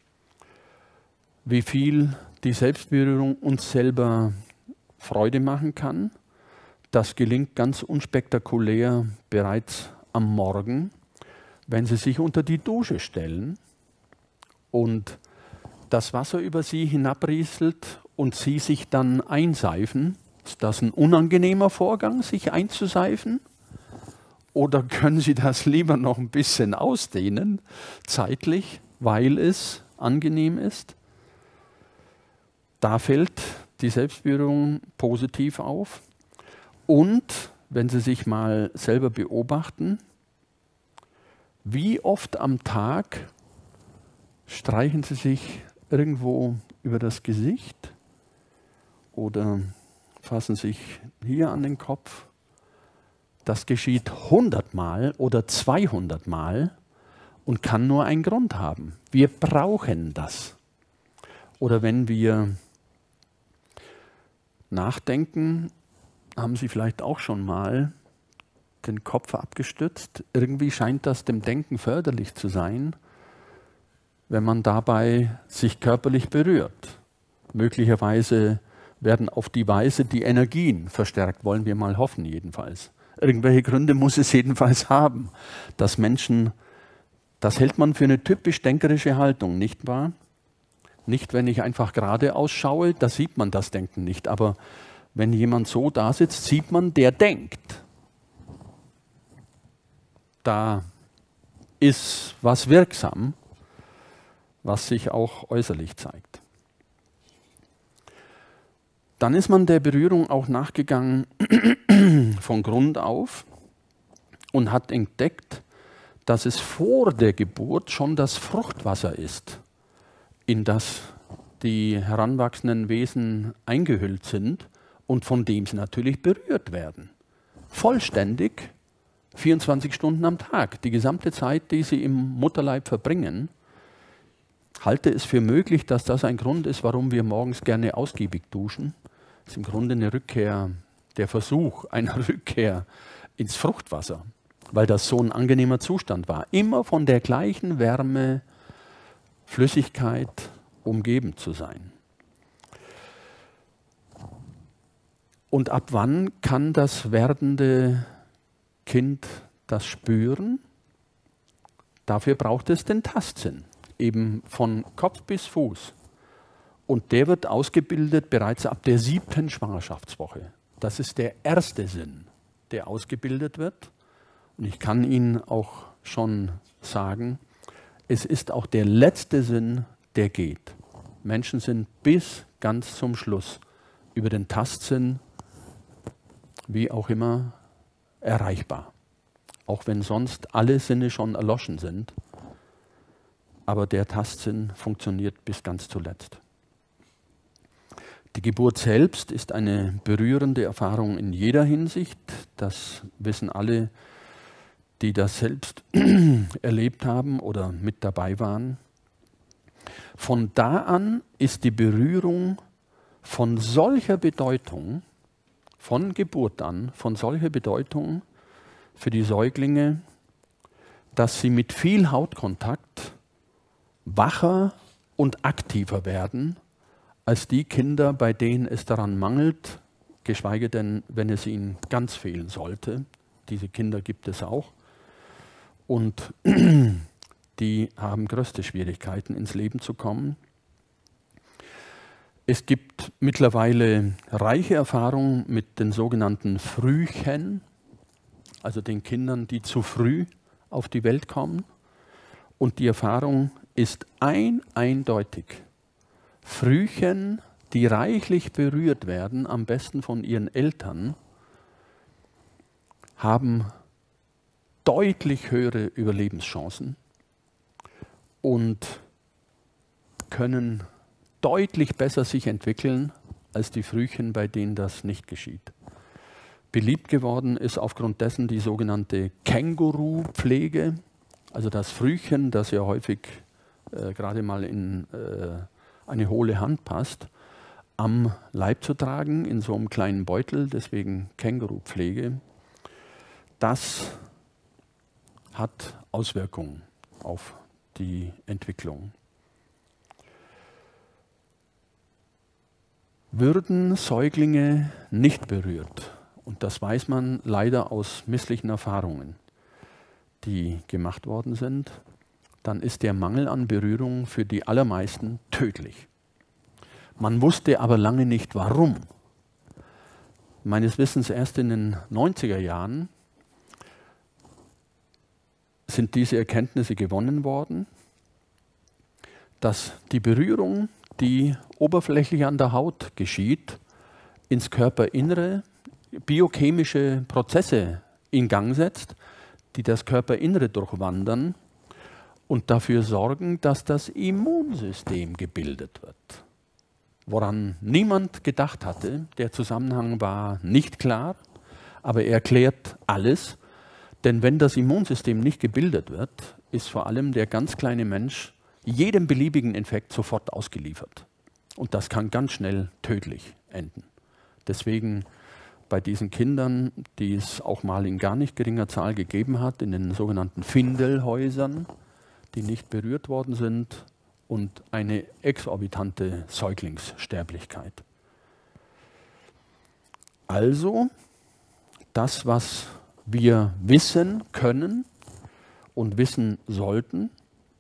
Wie viel die Selbstberührung uns selber Freude machen kann, das gelingt ganz unspektakulär bereits am Morgen, wenn Sie sich unter die Dusche stellen und das Wasser über Sie hinabrieselt und Sie sich dann einseifen. Ist das ein unangenehmer Vorgang, sich einzuseifen? Oder können Sie das lieber noch ein bisschen ausdehnen, zeitlich, weil es angenehm ist? Da fällt die Selbstberührung positiv auf. Und wenn Sie sich mal selber beobachten, wie oft am Tag streichen Sie sich irgendwo über das Gesicht oder fassen sich hier an den Kopf? Das geschieht hundertmal oder zweihundertmal und kann nur einen Grund haben. Wir brauchen das. Oder wenn wir nachdenken, haben Sie vielleicht auch schon mal den Kopf abgestützt. Irgendwie scheint das dem Denken förderlich zu sein, wenn man dabei sich körperlich berührt. Möglicherweise werden auf die Weise die Energien verstärkt, wollen wir mal hoffen jedenfalls. Irgendwelche Gründe muss es jedenfalls haben, dass Menschen, das hält man für eine typisch denkerische Haltung, nicht wahr? Nicht, wenn ich einfach gerade ausschaue, da sieht man das Denken nicht, aber wenn jemand so da sitzt, sieht man, der denkt. Da ist was wirksam, was sich auch äußerlich zeigt. Dann ist man der Berührung auch nachgegangen von Grund auf und hat entdeckt, dass es vor der Geburt schon das Fruchtwasser ist, in das die heranwachsenden Wesen eingehüllt sind und von dem sie natürlich berührt werden. Vollständig, vierundzwanzig Stunden am Tag, die gesamte Zeit, die sie im Mutterleib verbringen. Halte es für möglich, dass das ein Grund ist, warum wir morgens gerne ausgiebig duschen. Das ist im Grunde eine Rückkehr, der Versuch einer Rückkehr ins Fruchtwasser. weil das so ein angenehmer Zustand war. Immer von der gleichen Wärme, Flüssigkeit umgeben zu sein. Und ab wann kann das werdende Kind das spüren? Dafür braucht es den Tastsinn, eben von Kopf bis Fuß. Und der wird ausgebildet bereits ab der siebten Schwangerschaftswoche. Das ist der erste Sinn, der ausgebildet wird. Und ich kann Ihnen auch schon sagen, es ist auch der letzte Sinn, der geht. Menschen sind bis ganz zum Schluss über den Tastsinn, wie auch immer, erreichbar. Auch wenn sonst alle Sinne schon erloschen sind. Aber der Tastsinn funktioniert bis ganz zuletzt. Die Geburt selbst ist eine berührende Erfahrung in jeder Hinsicht. Das wissen alle, die das selbst erlebt haben oder mit dabei waren. Von da an ist die Berührung von solcher Bedeutung, von Geburt an, von solcher Bedeutung für die Säuglinge, dass sie mit viel Hautkontakt wacher und aktiver werden, als die Kinder, bei denen es daran mangelt, geschweige denn, wenn es ihnen ganz fehlen sollte. Diese Kinder gibt es auch. Und die haben größte Schwierigkeiten, ins Leben zu kommen. Es gibt mittlerweile reiche Erfahrungen mit den sogenannten Frühchen, also den Kindern, die zu früh auf die Welt kommen. Und die Erfahrung ist ein eindeutig. Frühchen, die reichlich berührt werden, am besten von ihren Eltern, haben deutlich höhere Überlebenschancen und können deutlich besser sich entwickeln als die Frühchen, bei denen das nicht geschieht. Beliebt geworden ist aufgrund dessen die sogenannte Känguru-Pflege, also das Frühchen, das ja häufig äh, gerade mal in äh, eine hohle Hand passt, am Leib zu tragen, in so einem kleinen Beutel, deswegen Känguru-Pflege. Das hat Auswirkungen auf die Entwicklung. Würden Säuglinge nicht berührt, und das weiß man leider aus misslichen Erfahrungen, die gemacht worden sind, dann ist der Mangel an Berührung für die allermeisten tödlich. Man wusste aber lange nicht, warum. Meines Wissens erst in den neunziger Jahren sind diese Erkenntnisse gewonnen worden, dass die Berührung, die oberflächlich an der Haut geschieht, ins Körperinnere biochemische Prozesse in Gang setzt, die das Körperinnere durchwandern und dafür sorgen, dass das Immunsystem gebildet wird. Woran niemand gedacht hatte, der Zusammenhang war nicht klar, aber er erklärt alles. Denn wenn das Immunsystem nicht gebildet wird, ist vor allem der ganz kleine Mensch jedem beliebigen Infekt sofort ausgeliefert. Und das kann ganz schnell tödlich enden. Deswegen bei diesen Kindern, die es auch mal in gar nicht geringer Zahl gegeben hat, in den sogenannten Findelhäusern, die nicht berührt worden sind, und eine exorbitante Säuglingssterblichkeit. Also, das, was wir wissen können und wissen sollten,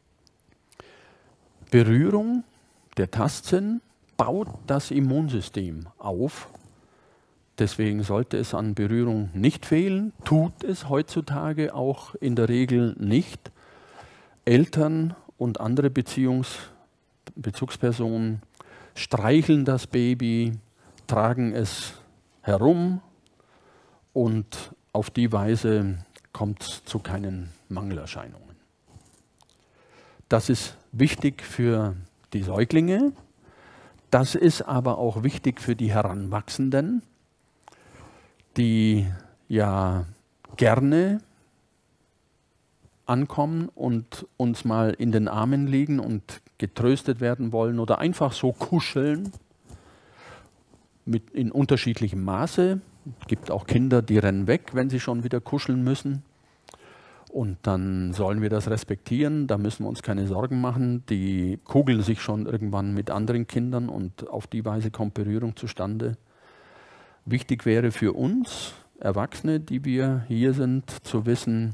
Berührung, der Tastsinn, baut das Immunsystem auf. Deswegen sollte es an Berührung nicht fehlen, tut es heutzutage auch in der Regel nicht. Eltern und andere Beziehungs Bezugspersonen streicheln das Baby, tragen es herum und auf die Weise kommt es zu keinen Mangelerscheinungen. Das ist wichtig für die Säuglinge, das ist aber auch wichtig für die Heranwachsenden, die ja gerne ankommen und uns mal in den Armen liegen und getröstet werden wollen oder einfach so kuscheln, mit in unterschiedlichem Maße. Es gibt auch Kinder, die rennen weg, wenn sie schon wieder kuscheln müssen. Und dann sollen wir das respektieren, da müssen wir uns keine Sorgen machen. Die kugeln sich schon irgendwann mit anderen Kindern und auf die Weise kommt Berührung zustande. Wichtig wäre für uns Erwachsene, die wir hier sind, zu wissen,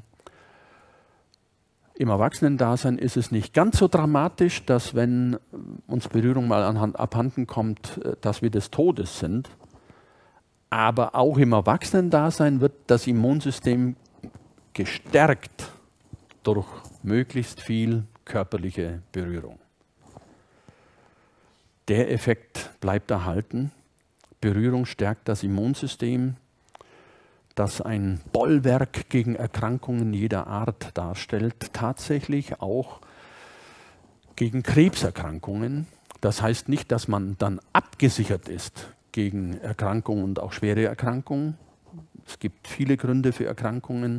im Erwachsenendasein ist es nicht ganz so dramatisch, dass wenn uns Berührung mal anhand, abhanden kommt, dass wir des Todes sind. Aber auch im Erwachsenendasein wird das Immunsystem gestärkt durch möglichst viel körperliche Berührung. Der Effekt bleibt erhalten. Berührung stärkt das Immunsystem, das ein Bollwerk gegen Erkrankungen jeder Art darstellt, tatsächlich auch gegen Krebserkrankungen. Das heißt nicht, dass man dann abgesichert ist gegen Erkrankungen und auch schwere Erkrankungen. Es gibt viele Gründe für Erkrankungen,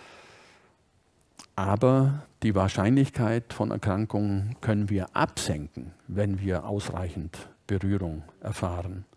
aber die Wahrscheinlichkeit von Erkrankungen können wir absenken, wenn wir ausreichend Berührung erfahren.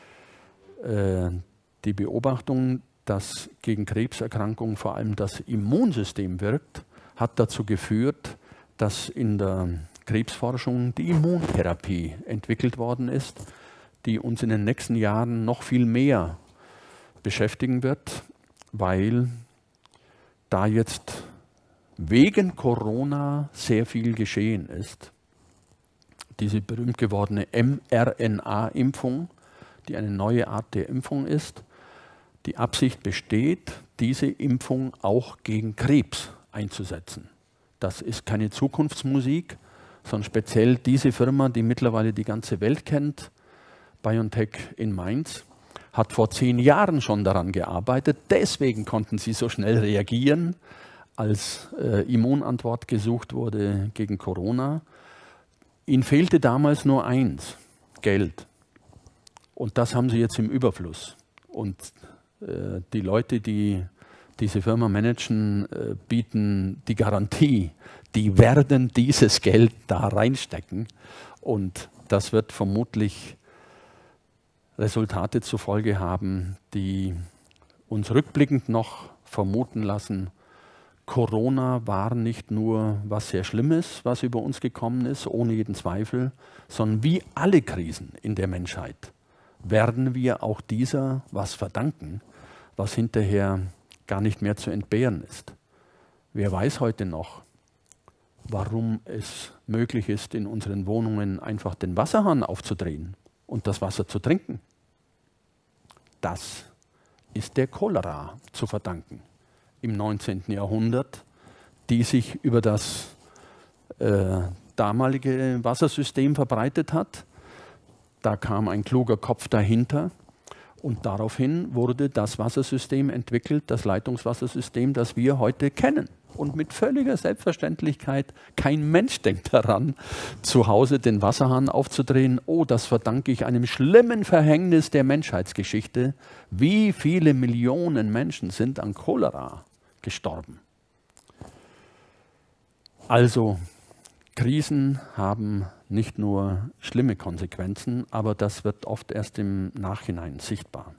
Äh, die Beobachtung, dass gegen Krebserkrankungen vor allem das Immunsystem wirkt, hat dazu geführt, dass in der Krebsforschung die Immuntherapie entwickelt worden ist, die uns in den nächsten Jahren noch viel mehr beschäftigen wird, weil da jetzt wegen Corona sehr viel geschehen ist. Diese berühmt gewordene mRNA-Impfung, die eine neue Art der Impfung ist. Die Absicht besteht, diese Impfung auch gegen Krebs einzusetzen. Das ist keine Zukunftsmusik, sondern speziell diese Firma, die mittlerweile die ganze Welt kennt, BioNTech in Mainz, hat vor zehn Jahren schon daran gearbeitet. Deswegen konnten sie so schnell reagieren, als äh, Immunantwort gesucht wurde gegen Corona. Ihnen fehlte damals nur eins, Geld. Und das haben sie jetzt im Überfluss. Und äh, die Leute, die diese Firma managen, äh, bieten die Garantie, die werden dieses Geld da reinstecken. Und das wird vermutlich Resultate zur Folge haben, die uns rückblickend noch vermuten lassen, Corona war nicht nur was sehr Schlimmes, was über uns gekommen ist, ohne jeden Zweifel, sondern wie alle Krisen in der Menschheit werden wir auch dieser was verdanken, was hinterher gar nicht mehr zu entbehren ist. Wer weiß heute noch, warum es möglich ist, in unseren Wohnungen einfach den Wasserhahn aufzudrehen und das Wasser zu trinken? Das ist der Cholera zu verdanken im neunzehnten Jahrhundert, die sich über das äh, damalige Wassersystem verbreitet hat. Da kam ein kluger Kopf dahinter und daraufhin wurde das Wassersystem entwickelt, das Leitungswassersystem, das wir heute kennen. Und mit völliger Selbstverständlichkeit, kein Mensch denkt daran, zu Hause den Wasserhahn aufzudrehen. Oh, das verdanke ich einem schlimmen Verhängnis der Menschheitsgeschichte. Wie viele Millionen Menschen sind an Cholera gestorben? Also, Krisen haben nicht nur schlimme Konsequenzen, aber das wird oft erst im Nachhinein sichtbar.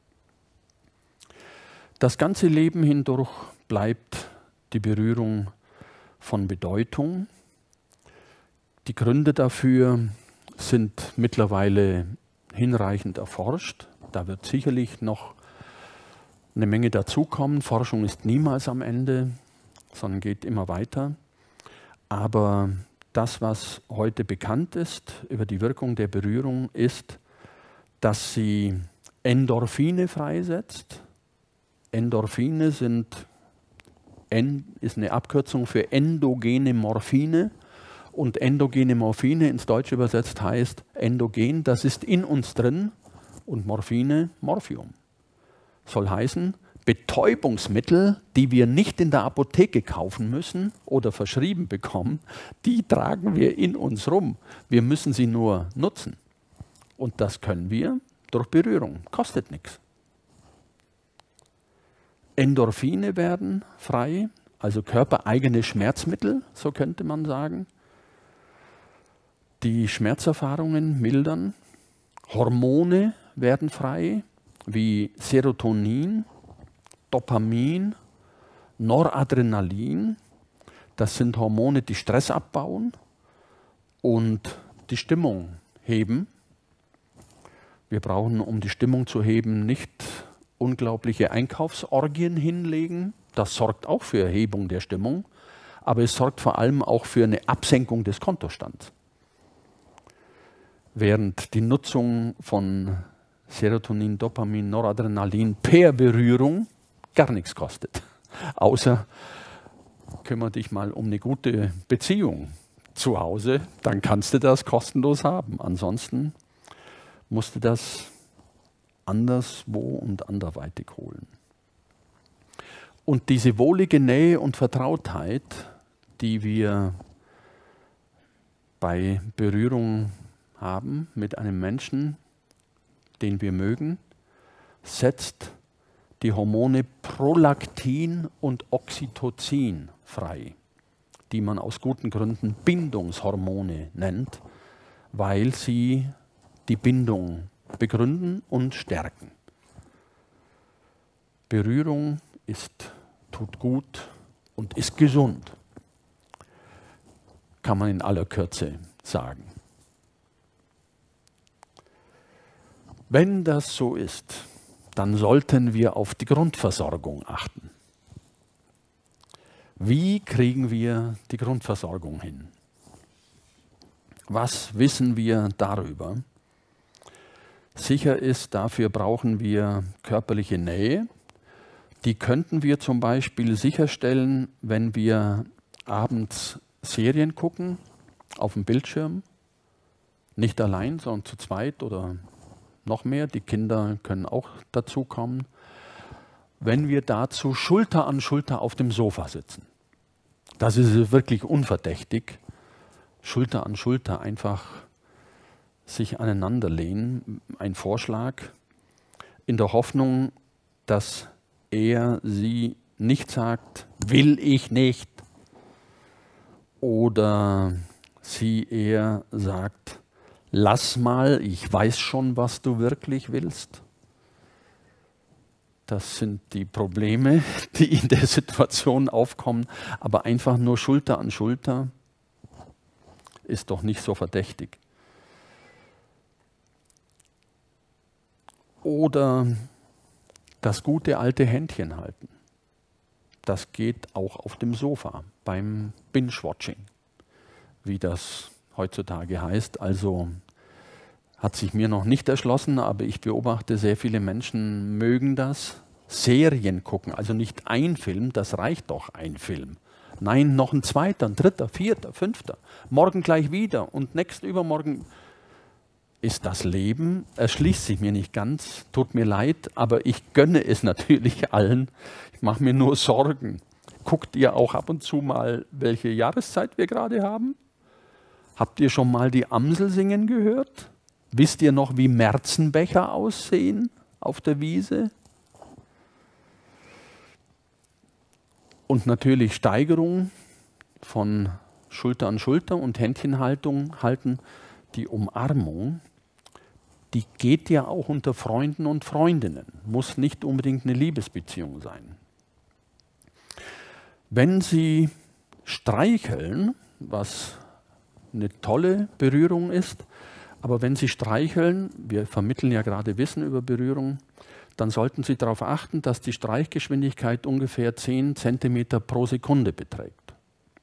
Das ganze Leben hindurch bleibt die Berührung von Bedeutung. Die Gründe dafür sind mittlerweile hinreichend erforscht. Da wird sicherlich noch eine Menge dazukommen. Forschung ist niemals am Ende, sondern geht immer weiter. Aber das, was heute bekannt ist über die Wirkung der Berührung, ist, dass sie Endorphine freisetzt. Endorphine sind N ist eine Abkürzung für endogene Morphine und endogene Morphine ins Deutsche übersetzt heißt endogen, das ist in uns drin und Morphine, Morphium. Soll heißen, Betäubungsmittel, die wir nicht in der Apotheke kaufen müssen oder verschrieben bekommen, die tragen wir in uns rum. Wir müssen sie nur nutzen. Und das können wir durch Berührung, kostet nichts. Endorphine werden frei, also körpereigene Schmerzmittel, so könnte man sagen, die Schmerzerfahrungen mildern. Hormone werden frei, wie Serotonin, Dopamin, Noradrenalin, das sind Hormone, die Stress abbauen und die Stimmung heben. Wir brauchen, um die Stimmung zu heben, nicht unglaubliche Einkaufsorgien hinlegen. Das sorgt auch für Erhebung der Stimmung, aber es sorgt vor allem auch für eine Absenkung des Kontostands. Während die Nutzung von Serotonin, Dopamin, Noradrenalin per Berührung gar nichts kostet. Außer kümmere dich mal um eine gute Beziehung zu Hause, dann kannst du das kostenlos haben. Ansonsten musst du das anderswo und anderweitig holen. Und diese wohlige Nähe und Vertrautheit, die wir bei Berührung haben mit einem Menschen, den wir mögen, setzt die Hormone Prolaktin und Oxytocin frei, die man aus guten Gründen Bindungshormone nennt, weil sie die Bindung begründen und stärken. Berührung ist, tut gut und ist gesund, kann man in aller Kürze sagen. Wenn das so ist, dann sollten wir auf die Grundversorgung achten. Wie kriegen wir die Grundversorgung hin? Was wissen wir darüber? Sicher ist, dafür brauchen wir körperliche Nähe. Die könnten wir zum Beispiel sicherstellen, wenn wir abends Serien gucken auf dem Bildschirm. Nicht allein, sondern zu zweit oder noch mehr. Die Kinder können auch dazukommen. Wenn wir dazu Schulter an Schulter auf dem Sofa sitzen. Das ist wirklich unverdächtig. Schulter an Schulter einfach sich aneinander lehnen. Ein Vorschlag in der Hoffnung, dass er sie nicht sagt, will ich nicht. Oder sie eher sagt, lass mal, ich weiß schon, was du wirklich willst. Das sind die Probleme, die in der Situation aufkommen. Aber einfach nur Schulter an Schulter ist doch nicht so verdächtig. Oder das gute alte Händchen halten. Das geht auch auf dem Sofa beim Binge-Watching, wie das heutzutage heißt. Also hat sich mir noch nicht erschlossen, aber ich beobachte, sehr viele Menschen mögen das. Serien gucken, also nicht ein Film, das reicht doch ein Film. Nein, noch ein zweiter, ein dritter, vierter, fünfter. Morgen gleich wieder und nächsten übermorgen. Ist das Leben? Erschließt sich mir nicht ganz, tut mir leid, aber ich gönne es natürlich allen. Ich mache mir nur Sorgen. Guckt ihr auch ab und zu mal, welche Jahreszeit wir gerade haben? Habt ihr schon mal die Amsel singen gehört? Wisst ihr noch, wie Märzenbecher aussehen auf der Wiese? Und natürlich Steigerung von Schulter an Schulter und Händchenhaltung halten. Die Umarmung, die geht ja auch unter Freunden und Freundinnen. Muss nicht unbedingt eine Liebesbeziehung sein. Wenn Sie streicheln, was eine tolle Berührung ist, aber wenn Sie streicheln, wir vermitteln ja gerade Wissen über Berührung, dann sollten Sie darauf achten, dass die Streichgeschwindigkeit ungefähr zehn Zentimeter pro Sekunde beträgt.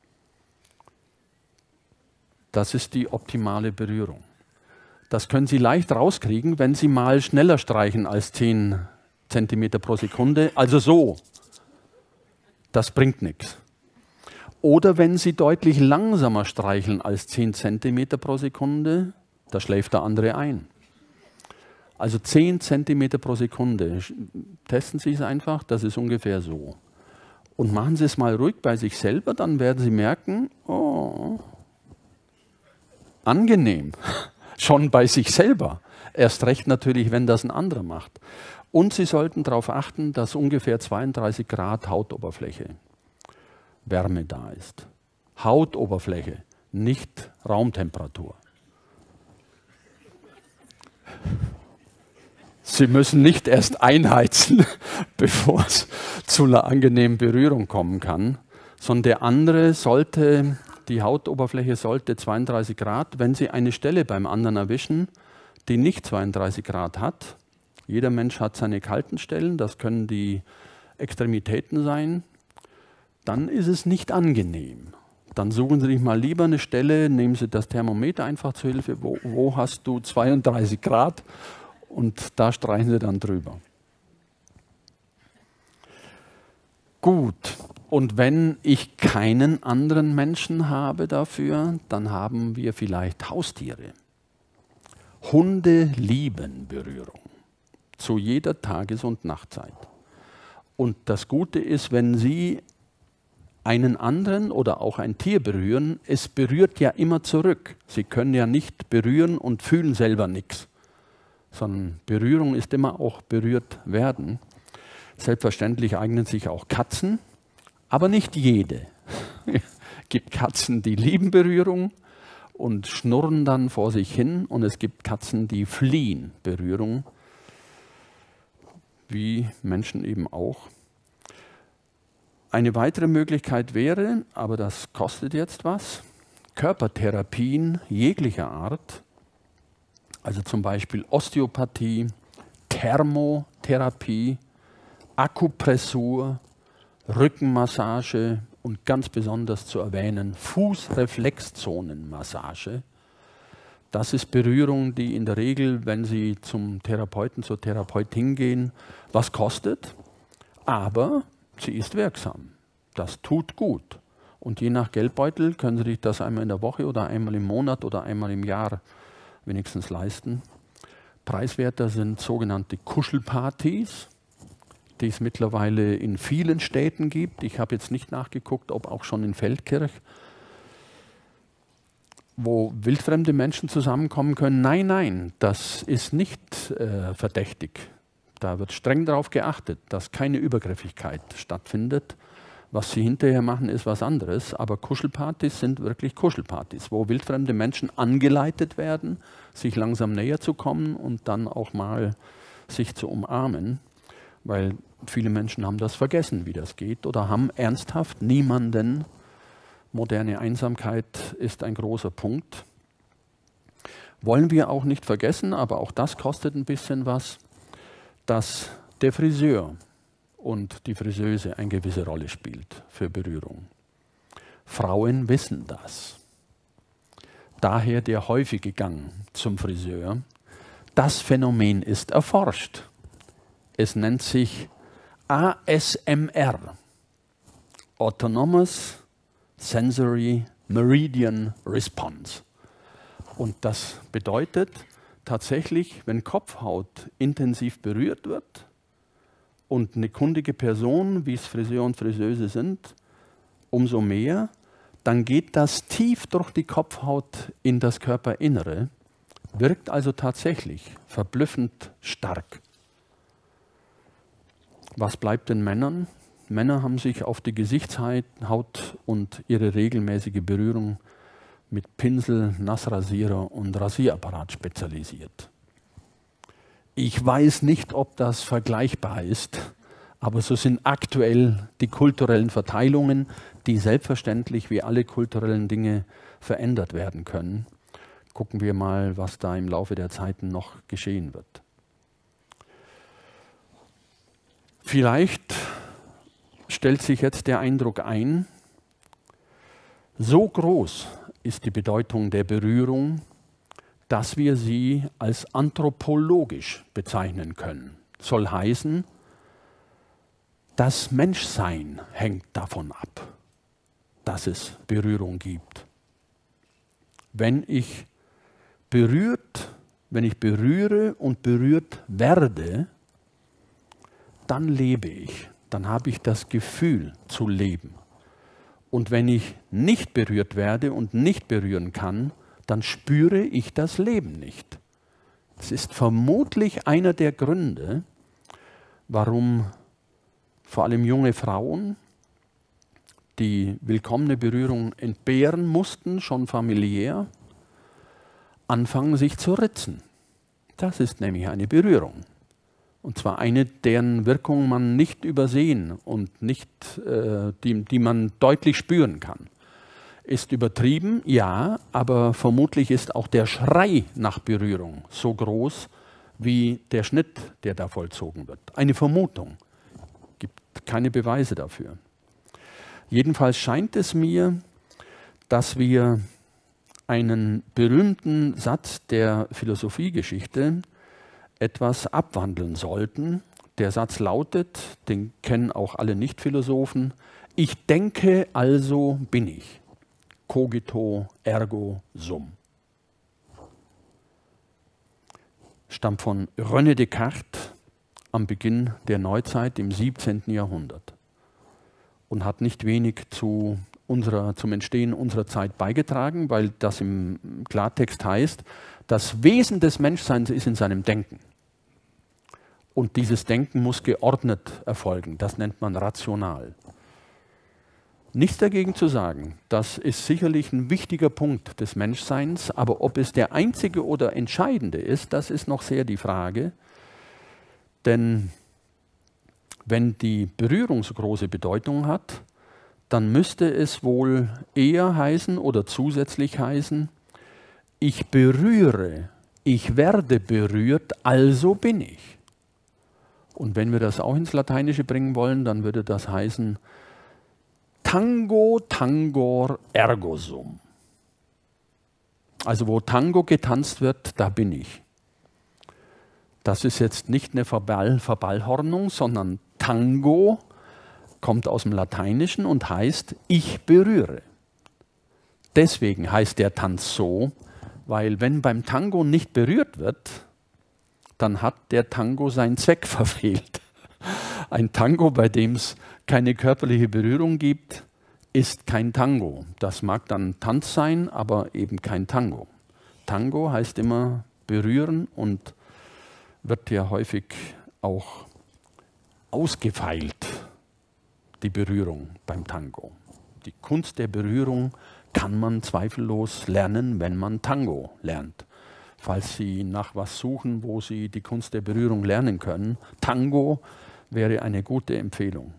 Das ist die optimale Berührung. Das können Sie leicht rauskriegen, wenn Sie mal schneller streichen als zehn Zentimeter pro Sekunde. Also so. Das bringt nichts. Oder wenn Sie deutlich langsamer streicheln als zehn Zentimeter pro Sekunde, da schläft der andere ein. Also zehn Zentimeter pro Sekunde. Testen Sie es einfach, das ist ungefähr so. Und machen Sie es mal ruhig bei sich selber, dann werden Sie merken, oh, angenehm, schon bei sich selber. Erst recht natürlich, wenn das ein anderer macht. Und Sie sollten darauf achten, dass ungefähr zweiunddreißig Grad Hautoberfläche Wärme da ist. Hautoberfläche, nicht Raumtemperatur. Sie müssen nicht erst einheizen, bevor es zu einer angenehmen Berührung kommen kann, sondern der andere sollte, die Hautoberfläche sollte zweiunddreißig Grad, wenn Sie eine Stelle beim anderen erwischen, die nicht zweiunddreißig Grad hat. Jeder Mensch hat seine kalten Stellen, das können die Extremitäten sein, dann ist es nicht angenehm. Dann suchen Sie sich mal lieber eine Stelle, nehmen Sie das Thermometer einfach zur Hilfe, wo, wo hast du zweiunddreißig Grad und da streichen Sie dann drüber. Gut, und wenn ich keinen anderen Menschen habe dafür, dann haben wir vielleicht Haustiere. Hunde lieben Berührung, zu jeder Tages- und Nachtzeit. Und das Gute ist, wenn Sie einen anderen oder auch ein Tier berühren, es berührt ja immer zurück. Sie können ja nicht berühren und fühlen selber nichts, sondern Berührung ist immer auch berührt werden. Selbstverständlich eignen sich auch Katzen, aber nicht jede. Es gibt Katzen, die lieben Berührung und schnurren dann vor sich hin, und es gibt Katzen, die fliehen Berührung, wie Menschen eben auch. Eine weitere Möglichkeit wäre, aber das kostet jetzt was, Körpertherapien jeglicher Art, also zum Beispiel Osteopathie, Thermotherapie, Akupressur, Rückenmassage und ganz besonders zu erwähnen Fußreflexzonenmassage. Das ist Berührung, die in der Regel, wenn Sie zum Therapeuten, zur Therapeutin gehen, was kostet, aber sie ist wirksam. Das tut gut. Und je nach Geldbeutel können Sie sich das einmal in der Woche oder einmal im Monat oder einmal im Jahr wenigstens leisten. Preiswerter sind sogenannte Kuschelpartys, die es mittlerweile in vielen Städten gibt. Ich habe jetzt nicht nachgeguckt, ob auch schon in Feldkirch, wo wildfremde Menschen zusammenkommen können. Nein, nein, das ist nicht äh, verdächtig. Da wird streng darauf geachtet, dass keine Übergriffigkeit stattfindet. Was sie hinterher machen, ist was anderes. Aber Kuschelpartys sind wirklich Kuschelpartys, wo wildfremde Menschen angeleitet werden, sich langsam näher zu kommen und dann auch mal sich zu umarmen. Weil viele Menschen haben das vergessen, wie das geht, oder haben ernsthaft niemanden. Moderne Einsamkeit ist ein großer Punkt. Wollen wir auch nicht vergessen, aber auch das kostet ein bisschen was, dass der Friseur und die Friseuse eine gewisse Rolle spielt für Berührung. Frauen wissen das. Daher der häufige Gang zum Friseur. Das Phänomen ist erforscht. Es nennt sich A S M R, Autonomous Sensory Meridian Response. Und das bedeutet tatsächlich, wenn Kopfhaut intensiv berührt wird und eine kundige Person, wie es Friseur und Friseuse sind, umso mehr, dann geht das tief durch die Kopfhaut in das Körperinnere, wirkt also tatsächlich verblüffend stark. Was bleibt den Männern? Männer haben sich auf die Gesichtshaut und ihre regelmäßige Berührung mit Pinsel, Nassrasierer und Rasierapparat spezialisiert. Ich weiß nicht, ob das vergleichbar ist, aber so sind aktuell die kulturellen Verteilungen, die selbstverständlich wie alle kulturellen Dinge verändert werden können. Gucken wir mal, was da im Laufe der Zeiten noch geschehen wird. Vielleicht stellt sich jetzt der Eindruck ein, so groß ist die Bedeutung der Berührung, dass wir sie als anthropologisch bezeichnen können. Soll heißen, das Menschsein hängt davon ab, dass es Berührung gibt. Wenn ich berührt, wenn ich berühre und berührt werde, dann lebe ich, dann habe ich das Gefühl zu leben. Und wenn ich nicht berührt werde und nicht berühren kann, dann spüre ich das Leben nicht. Das ist vermutlich einer der Gründe, warum vor allem junge Frauen die willkommene Berührung entbehren mussten, schon familiär, anfangen sich zu ritzen. Das ist nämlich eine Berührung. Und zwar eine, deren Wirkung man nicht übersehen und nicht, äh, die, die man deutlich spüren kann. Ist übertrieben, ja, aber vermutlich ist auch der Schrei nach Berührung so groß wie der Schnitt, der da vollzogen wird. Eine Vermutung, gibt keine Beweise dafür. Jedenfalls scheint es mir, dass wir einen berühmten Satz der Philosophiegeschichte etwas abwandeln sollten. Der Satz lautet, den kennen auch alle Nicht-Philosophen: Ich denke, also bin ich. Cogito ergo sum. Stammt von René Descartes am Beginn der Neuzeit im siebzehnten Jahrhundert und hat nicht wenig zu unserer, zum Entstehen unserer Zeit beigetragen, weil das im Klartext heißt, das Wesen des Menschseins ist in seinem Denken. Und dieses Denken muss geordnet erfolgen. Das nennt man rational. Nichts dagegen zu sagen, das ist sicherlich ein wichtiger Punkt des Menschseins, aber ob es der einzige oder entscheidende ist, das ist noch sehr die Frage. Denn wenn die Berührung so große Bedeutung hat, dann müsste es wohl eher heißen oder zusätzlich heißen, ich berühre, ich werde berührt, also bin ich. Und wenn wir das auch ins Lateinische bringen wollen, dann würde das heißen, Tango tangor ergo sum. Also wo Tango getanzt wird, da bin ich. Das ist jetzt nicht eine Verball, Verballhornung, sondern Tango kommt aus dem Lateinischen und heißt, ich berühre. Deswegen heißt der Tanz so, weil wenn beim Tango nicht berührt wird, dann hat der Tango seinen Zweck verfehlt. Ein Tango, bei dem es keine körperliche Berührung gibt, ist kein Tango. Das mag dann Tanz sein, aber eben kein Tango. Tango heißt immer berühren und wird ja häufig auch ausgefeilt, die Berührung beim Tango. Die Kunst der Berührung kann man zweifellos lernen, wenn man Tango lernt. Falls Sie nach was suchen, wo Sie die Kunst der Berührung lernen können, Tango wäre eine gute Empfehlung.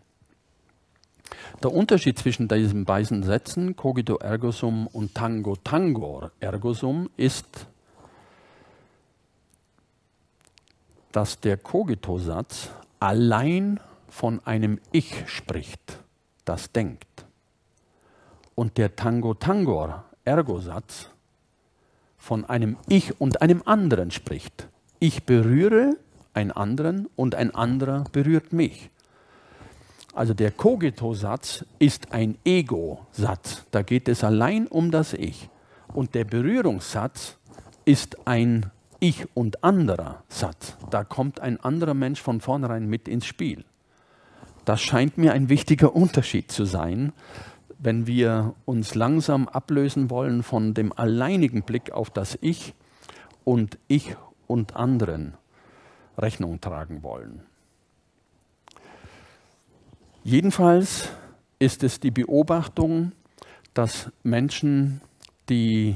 Der Unterschied zwischen diesen beiden Sätzen, Cogito ergo sum und Tango tangor ergo sum, ist, dass der Cogito-Satz allein von einem Ich spricht, das denkt. Und der Tango tangor ergo Satz von einem Ich und einem anderen spricht. Ich berühre einen anderen und ein anderer berührt mich. Also der Cogito-Satz ist ein Ego-Satz. Da geht es allein um das Ich. Und der Berührungssatz ist ein Ich und anderer Satz. Da kommt ein anderer Mensch von vornherein mit ins Spiel. Das scheint mir ein wichtiger Unterschied zu sein, wenn wir uns langsam ablösen wollen von dem alleinigen Blick auf das Ich und Ich und anderen Rechnung tragen wollen. Jedenfalls ist es die Beobachtung, dass Menschen, die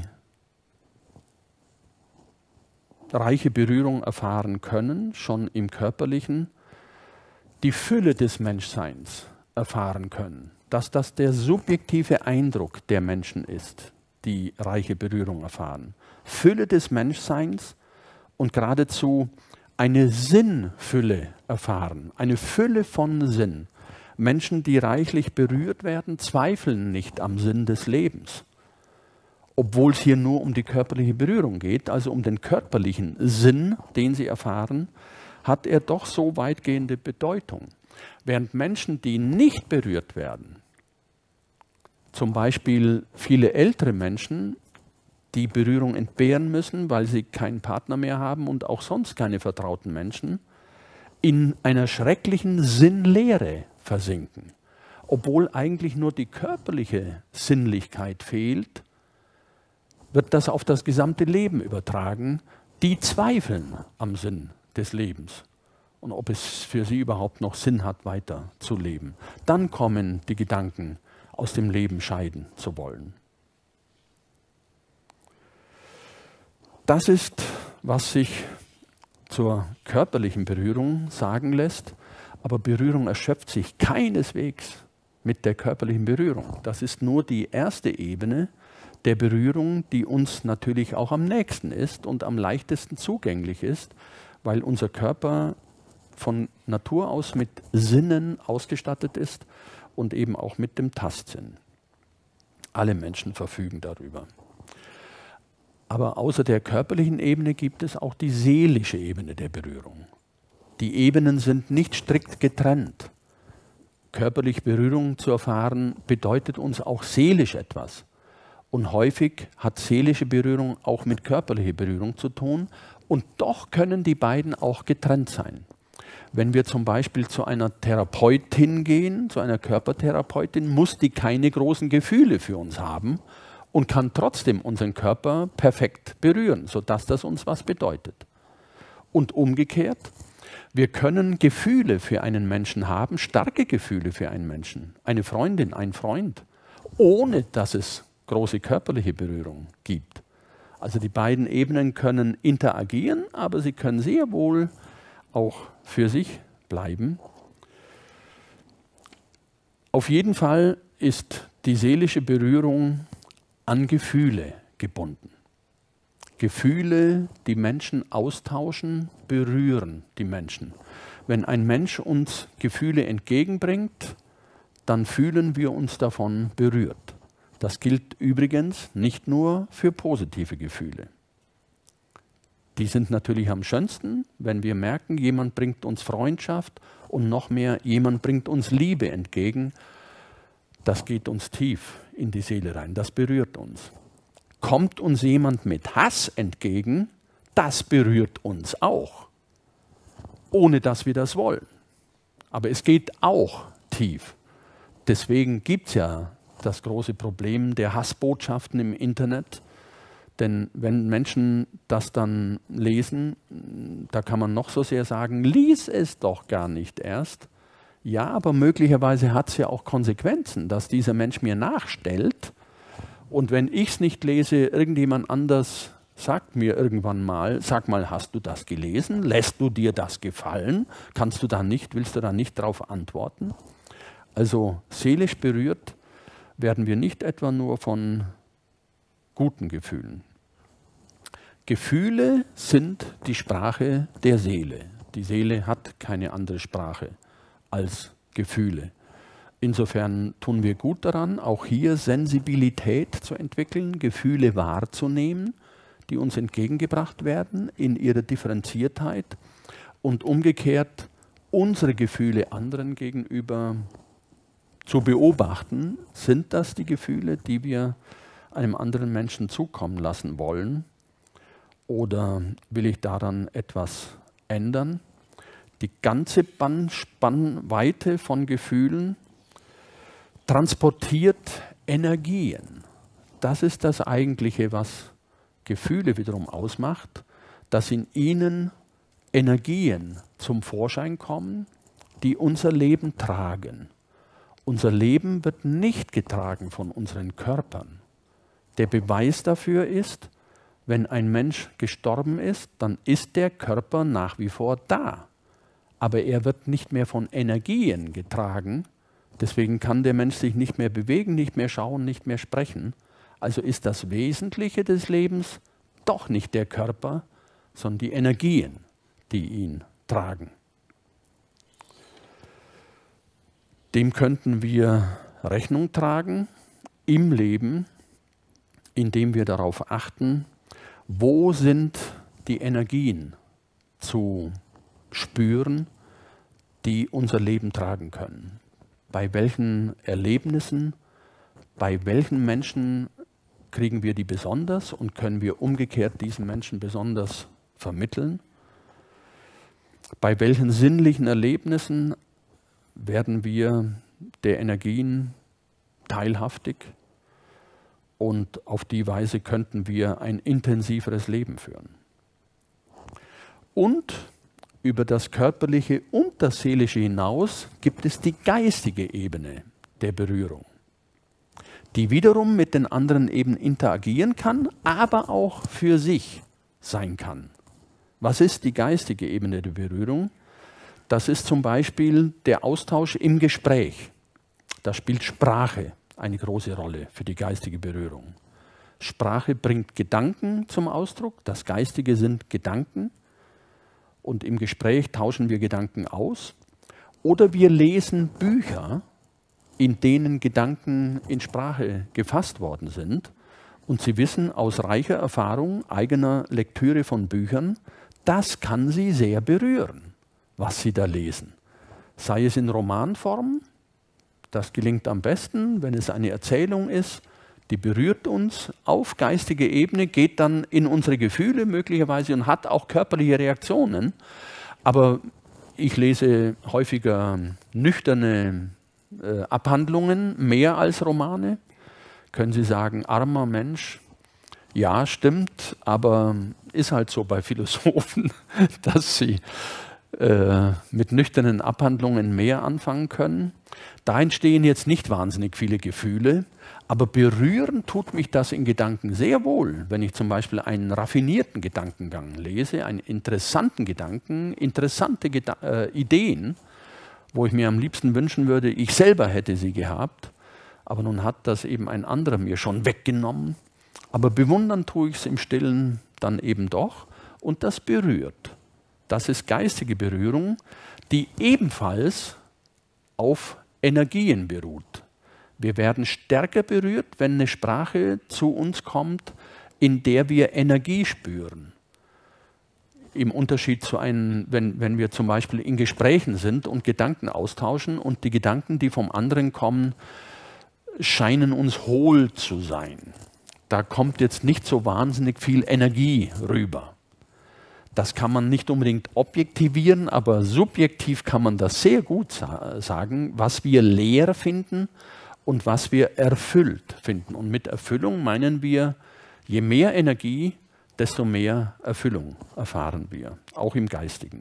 reiche Berührung erfahren können, schon im Körperlichen, die Fülle des Menschseins erfahren können. Dass das der subjektive Eindruck der Menschen ist, die reiche Berührung erfahren. Fülle des Menschseins und geradezu eine Sinnfülle erfahren, eine Fülle von Sinn. Menschen, die reichlich berührt werden, zweifeln nicht am Sinn des Lebens. Obwohl es hier nur um die körperliche Berührung geht, also um den körperlichen Sinn, den sie erfahren, hat er doch so weitgehende Bedeutung. Während Menschen, die nicht berührt werden, zum Beispiel viele ältere Menschen, die Berührung entbehren müssen, weil sie keinen Partner mehr haben und auch sonst keine vertrauten Menschen, in einer schrecklichen Sinnleere versinken. Obwohl eigentlich nur die körperliche Sinnlichkeit fehlt, wird das auf das gesamte Leben übertragen. Die zweifeln am Sinn des Lebens und ob es für sie überhaupt noch Sinn hat, weiter zu leben. Dann kommen die Gedanken, aus dem Leben scheiden zu wollen. Das ist, was sich zur körperlichen Berührung sagen lässt, aber Berührung erschöpft sich keineswegs mit der körperlichen Berührung. Das ist nur die erste Ebene der Berührung, die uns natürlich auch am nächsten ist und am leichtesten zugänglich ist, weil unser Körper von Natur aus mit Sinnen ausgestattet ist und eben auch mit dem Tastsinn. Alle Menschen verfügen darüber. Aber außer der körperlichen Ebene gibt es auch die seelische Ebene der Berührung. Die Ebenen sind nicht strikt getrennt. Körperlich Berührung zu erfahren bedeutet uns auch seelisch etwas. Und häufig hat seelische Berührung auch mit körperlicher Berührung zu tun. Und doch können die beiden auch getrennt sein. Wenn wir zum Beispiel zu einer Therapeutin gehen, zu einer Körpertherapeutin, muss die keine großen Gefühle für uns haben und kann trotzdem unseren Körper perfekt berühren, sodass das uns was bedeutet. Und umgekehrt, wir können Gefühle für einen Menschen haben, starke Gefühle für einen Menschen, eine Freundin, ein Freund, ohne dass es große körperliche Berührung gibt. Also die beiden Ebenen können interagieren, aber sie können sehr wohl auch für sich bleiben. Auf jeden Fall ist die seelische Berührung an Gefühle gebunden. Gefühle, die Menschen austauschen, berühren die Menschen. Wenn ein Mensch uns Gefühle entgegenbringt, dann fühlen wir uns davon berührt. Das gilt übrigens nicht nur für positive Gefühle. Die sind natürlich am schönsten, wenn wir merken, jemand bringt uns Freundschaft und noch mehr, jemand bringt uns Liebe entgegen. Das geht uns tief in die Seele rein, das berührt uns. Kommt uns jemand mit Hass entgegen, das berührt uns auch, ohne dass wir das wollen. Aber es geht auch tief. Deswegen gibt es ja das große Problem der Hassbotschaften im Internet. Denn wenn Menschen das dann lesen, da kann man noch so sehr sagen, lies es doch gar nicht erst. Ja, aber möglicherweise hat es ja auch Konsequenzen, dass dieser Mensch mir nachstellt. Und wenn ich es nicht lese, irgendjemand anders sagt mir irgendwann mal, sag mal, hast du das gelesen? Lässt du dir das gefallen? Kannst du da nicht, willst du da nicht darauf antworten? Also seelisch berührt werden wir nicht etwa nur von guten Gefühlen. Gefühle sind die Sprache der Seele. Die Seele hat keine andere Sprache als Gefühle. Insofern tun wir gut daran, auch hier Sensibilität zu entwickeln, Gefühle wahrzunehmen, die uns entgegengebracht werden in ihrer Differenziertheit und umgekehrt unsere Gefühle anderen gegenüber zu beobachten. Sind das die Gefühle, die wir einem anderen Menschen zukommen lassen wollen? Oder will ich daran etwas ändern? Die ganze Spannweite von Gefühlen transportiert Energien. Das ist das Eigentliche, was Gefühle wiederum ausmacht, dass in ihnen Energien zum Vorschein kommen, die unser Leben tragen. Unser Leben wird nicht getragen von unseren Körpern. Der Beweis dafür ist, wenn ein Mensch gestorben ist, dann ist der Körper nach wie vor da. Aber er wird nicht mehr von Energien getragen. Deswegen kann der Mensch sich nicht mehr bewegen, nicht mehr schauen, nicht mehr sprechen. Also ist das Wesentliche des Lebens doch nicht der Körper, sondern die Energien, die ihn tragen. Dem könnten wir Rechnung tragen im Leben, indem wir darauf achten, wo sind die Energien zu spüren, die unser Leben tragen können. Bei welchen Erlebnissen, bei welchen Menschen kriegen wir die besonders und können wir umgekehrt diesen Menschen besonders vermitteln? Bei welchen sinnlichen Erlebnissen werden wir der Energien teilhaftig? Und auf die Weise könnten wir ein intensiveres Leben führen. Und über das Körperliche und das Seelische hinaus gibt es die geistige Ebene der Berührung, die wiederum mit den anderen eben interagieren kann, aber auch für sich sein kann. Was ist die geistige Ebene der Berührung? Das ist zum Beispiel der Austausch im Gespräch. Da spielt Sprache eine große Rolle für die geistige Berührung. Sprache bringt Gedanken zum Ausdruck, das Geistige sind Gedanken und im Gespräch tauschen wir Gedanken aus. Oder wir lesen Bücher, in denen Gedanken in Sprache gefasst worden sind und Sie wissen aus reicher Erfahrung, eigener Lektüre von Büchern, das kann Sie sehr berühren, was Sie da lesen. Sei es in Romanform, das gelingt am besten, wenn es eine Erzählung ist, die berührt uns auf geistige Ebene, geht dann in unsere Gefühle möglicherweise und hat auch körperliche Reaktionen. Aber ich lese häufiger nüchterne äh, Abhandlungen, mehr als Romane. Können Sie sagen, armer Mensch? Ja, stimmt, aber ist halt so bei Philosophen, dass sie äh, mit nüchternen Abhandlungen mehr anfangen können. Da entstehen jetzt nicht wahnsinnig viele Gefühle, aber berühren tut mich das in Gedanken sehr wohl, wenn ich zum Beispiel einen raffinierten Gedankengang lese, einen interessanten Gedanken, interessante Geda äh, Ideen, wo ich mir am liebsten wünschen würde, ich selber hätte sie gehabt, aber nun hat das eben ein anderer mir schon weggenommen. Aber bewundern tue ich es im Stillen dann eben doch und das berührt. Das ist geistige Berührung, die ebenfalls auf Energien beruht. Wir werden stärker berührt, wenn eine Sprache zu uns kommt, in der wir Energie spüren. Im Unterschied zu einem, wenn, wenn wir zum Beispiel in Gesprächen sind und Gedanken austauschen und die Gedanken, die vom anderen kommen, scheinen uns hohl zu sein. Da kommt jetzt nicht so wahnsinnig viel Energie rüber. Das kann man nicht unbedingt objektivieren, aber subjektiv kann man das sehr gut sa- sagen, was wir leer finden und was wir erfüllt finden. Und mit Erfüllung meinen wir, je mehr Energie, desto mehr Erfüllung erfahren wir, auch im Geistigen.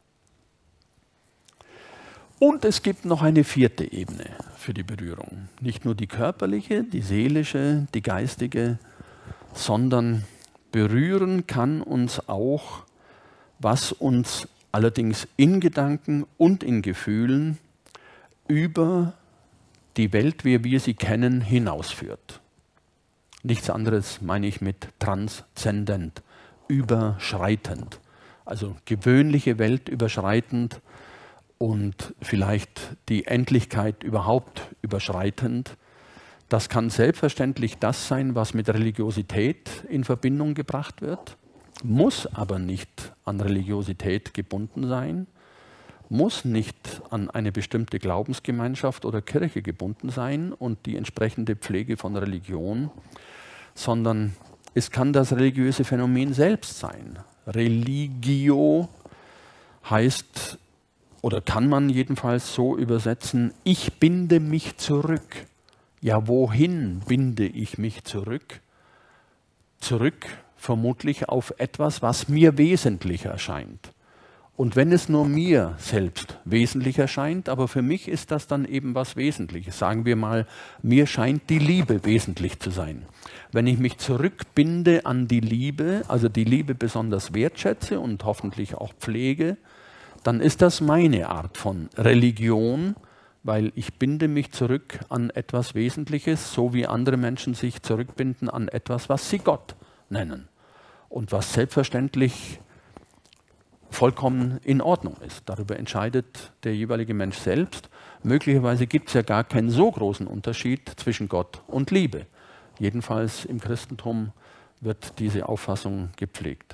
Und es gibt noch eine vierte Ebene für die Berührung. Nicht nur die körperliche, die seelische, die geistige, sondern berühren kann uns auch, was uns allerdings in Gedanken und in Gefühlen über die Welt, wie wir sie kennen, hinausführt. Nichts anderes meine ich mit transzendent, überschreitend. Also gewöhnliche Welt überschreitend und vielleicht die Endlichkeit überhaupt überschreitend. Das kann selbstverständlich das sein, was mit Religiosität in Verbindung gebracht wird, muss aber nicht an Religiosität gebunden sein, muss nicht an eine bestimmte Glaubensgemeinschaft oder Kirche gebunden sein und die entsprechende Pflege von Religion, sondern es kann das religiöse Phänomen selbst sein. Religio heißt, oder kann man jedenfalls so übersetzen, ich binde mich zurück. Ja, wohin binde ich mich zurück? Zurück vermutlich auf etwas, was mir wesentlich erscheint. Und wenn es nur mir selbst wesentlich erscheint, aber für mich ist das dann eben was Wesentliches. Sagen wir mal, mir scheint die Liebe wesentlich zu sein. Wenn ich mich zurückbinde an die Liebe, also die Liebe besonders wertschätze und hoffentlich auch pflege, dann ist das meine Art von Religion, weil ich binde mich zurück an etwas Wesentliches, so wie andere Menschen sich zurückbinden an etwas, was sie Gott nennen und was selbstverständlich vollkommen in Ordnung ist. Darüber entscheidet der jeweilige Mensch selbst. Möglicherweise gibt es ja gar keinen so großen Unterschied zwischen Gott und Liebe. Jedenfalls im Christentum wird diese Auffassung gepflegt.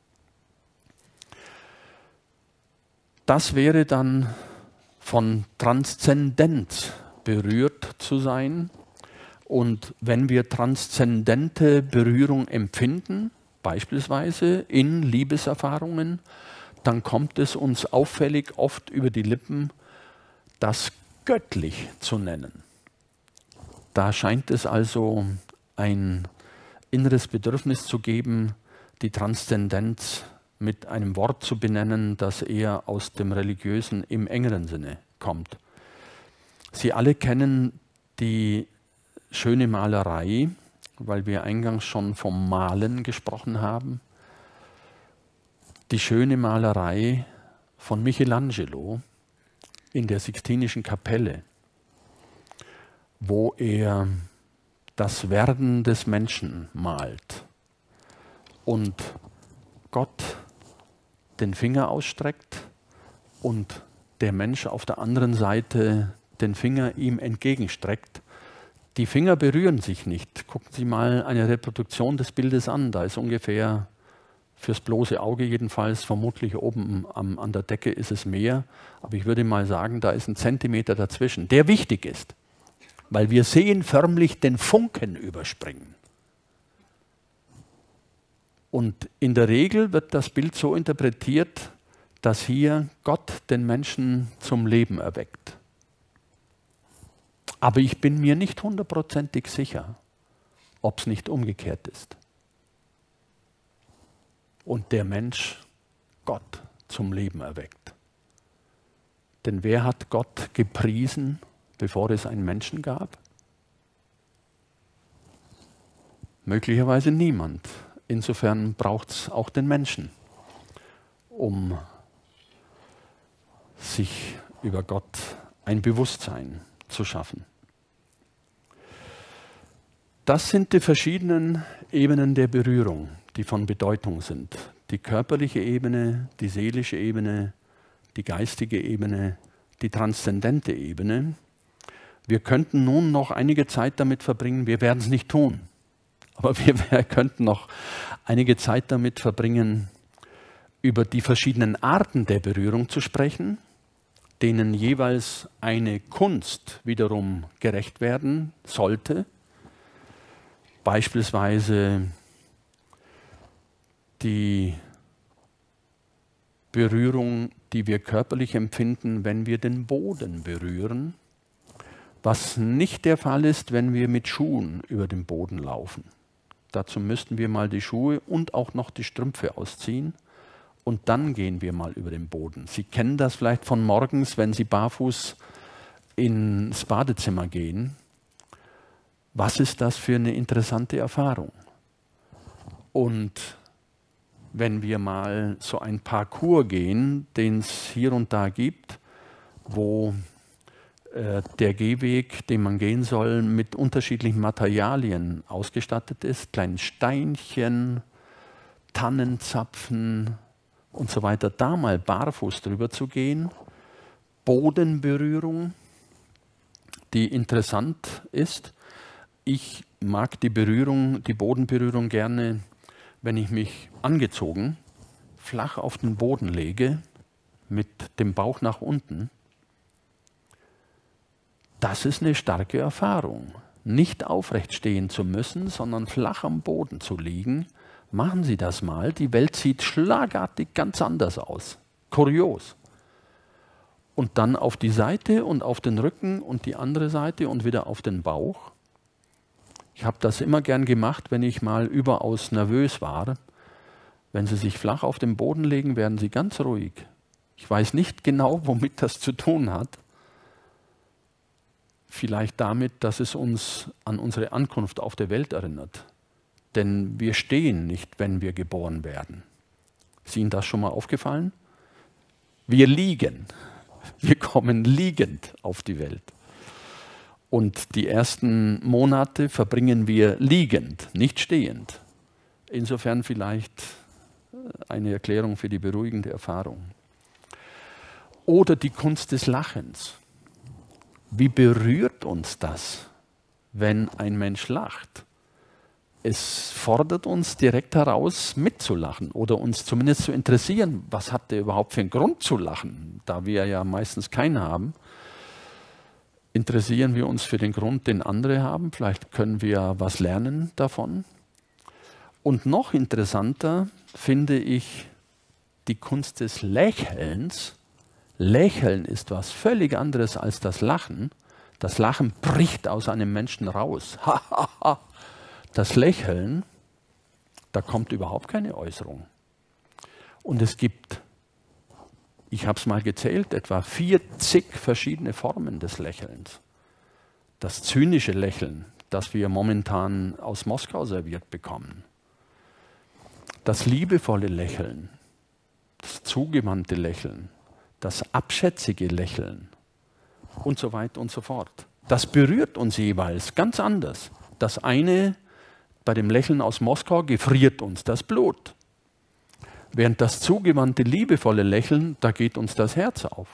Das wäre dann von Transzendenz berührt zu sein. Und wenn wir transzendente Berührung empfinden, beispielsweise in Liebeserfahrungen, dann kommt es uns auffällig oft über die Lippen, das göttlich zu nennen. Da scheint es also ein inneres Bedürfnis zu geben, die Transzendenz mit einem Wort zu benennen, das eher aus dem Religiösen im engeren Sinne kommt. Sie alle kennen die schöne Malerei, weil wir eingangs schon vom Malen gesprochen haben. die schöne Malerei von Michelangelo in der Sixtinischen Kapelle, wo er das Werden des Menschen malt und Gott den Finger ausstreckt und der Mensch auf der anderen Seite den Finger ihm entgegenstreckt. Die Finger berühren sich nicht. Gucken Sie mal eine Reproduktion des Bildes an. Da ist ungefähr, fürs bloße Auge jedenfalls, vermutlich oben am, an der Decke ist es mehr. Aber ich würde mal sagen, da ist ein Zentimeter dazwischen, der wichtig ist. Weil wir sehen förmlich den Funken überspringen. Und in der Regel wird das Bild so interpretiert, dass hier Gott den Menschen zum Leben erweckt. Aber ich bin mir nicht hundertprozentig sicher, ob es nicht umgekehrt ist. Und der Mensch Gott zum Leben erweckt. Denn wer hat Gott gepriesen, bevor es einen Menschen gab? Möglicherweise niemand. Insofern braucht es auch den Menschen, um sich über Gott ein Bewusstsein zu schaffen. Das sind die verschiedenen Ebenen der Berührung, die von Bedeutung sind. Die körperliche Ebene, die seelische Ebene, die geistige Ebene, die transzendente Ebene. Wir könnten nun noch einige Zeit damit verbringen, wir werden es nicht tun, aber wir könnten noch einige Zeit damit verbringen, über die verschiedenen Arten der Berührung zu sprechen, denen jeweils eine Kunst wiederum gerecht werden sollte. Beispielsweise die Berührung, die wir körperlich empfinden, wenn wir den Boden berühren, was nicht der Fall ist, wenn wir mit Schuhen über den Boden laufen. Dazu müssten wir mal die Schuhe und auch noch die Strümpfe ausziehen und dann gehen wir mal über den Boden. Sie kennen das vielleicht von morgens, wenn Sie barfuß ins Badezimmer gehen. Was ist das für eine interessante Erfahrung? Und wenn wir mal so ein Parcours gehen, den es hier und da gibt, wo äh, der Gehweg, den man gehen soll, mit unterschiedlichen Materialien ausgestattet ist, kleinen Steinchen, Tannenzapfen und so weiter, da mal barfuß drüber zu gehen, Bodenberührung, die interessant ist. Ich mag die Berührung, die Bodenberührung gerne, wenn ich mich angezogen flach auf den Boden lege, mit dem Bauch nach unten. Das ist eine starke Erfahrung. Nicht aufrecht stehen zu müssen, sondern flach am Boden zu liegen. Machen Sie das mal. Die Welt sieht schlagartig ganz anders aus. Kurios. Und dann auf die Seite und auf den Rücken und die andere Seite und wieder auf den Bauch. Ich habe das immer gern gemacht, wenn ich mal überaus nervös war. Wenn Sie sich flach auf den Boden legen, werden Sie ganz ruhig. Ich weiß nicht genau, womit das zu tun hat. Vielleicht damit, dass es uns an unsere Ankunft auf der Welt erinnert. Denn wir stehen nicht, wenn wir geboren werden. Ist Ihnen das schon mal aufgefallen? Wir liegen. Wir kommen liegend auf die Welt. Und die ersten Monate verbringen wir liegend, nicht stehend. Insofern vielleicht eine Erklärung für die beruhigende Erfahrung. Oder die Kunst des Lachens. Wie berührt uns das, wenn ein Mensch lacht? Es fordert uns direkt heraus, mitzulachen oder uns zumindest zu interessieren, was hat der überhaupt für einen Grund zu lachen, da wir ja meistens keinen haben. Interessieren wir uns für den Grund, den andere haben? Vielleicht können wir was lernen davon. Und noch interessanter finde ich die Kunst des Lächelns. Lächeln ist was völlig anderes als das Lachen. Das Lachen bricht aus einem Menschen raus. Das Lächeln, da kommt überhaupt keine Äußerung. Und es gibt, ich habe es mal gezählt, etwa vierzig verschiedene Formen des Lächelns. Das zynische Lächeln, das wir momentan aus Moskau serviert bekommen. Das liebevolle Lächeln, zugewandte Lächeln, das abschätzige Lächeln und so weiter und so fort. Das berührt uns jeweils ganz anders. Das eine, bei dem Lächeln aus Moskau, gefriert uns das Blut. Während das zugewandte, liebevolle Lächeln, da geht uns das Herz auf.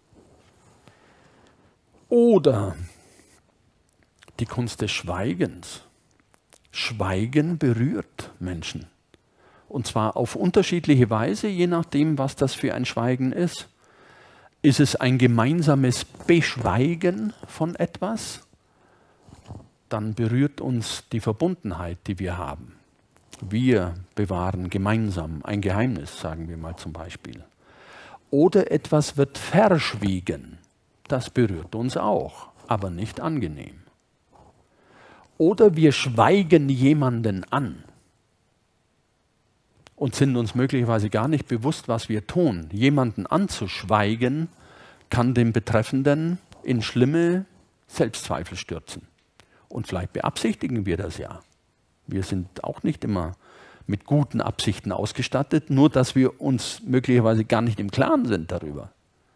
Oder die Kunst des Schweigens. Schweigen berührt Menschen. Und zwar auf unterschiedliche Weise, je nachdem, was das für ein Schweigen ist. Ist es ein gemeinsames Beschweigen von etwas? Dann berührt uns die Verbundenheit, die wir haben. Wir bewahren gemeinsam ein Geheimnis, sagen wir mal zum Beispiel. Oder etwas wird verschwiegen. Das berührt uns auch, aber nicht angenehm. Oder wir schweigen jemanden an und sind uns möglicherweise gar nicht bewusst, was wir tun. Jemanden anzuschweigen, kann den Betreffenden in schlimme Selbstzweifel stürzen. Und vielleicht beabsichtigen wir das ja. Wir sind auch nicht immer mit guten Absichten ausgestattet, nur dass wir uns möglicherweise gar nicht im Klaren sind darüber.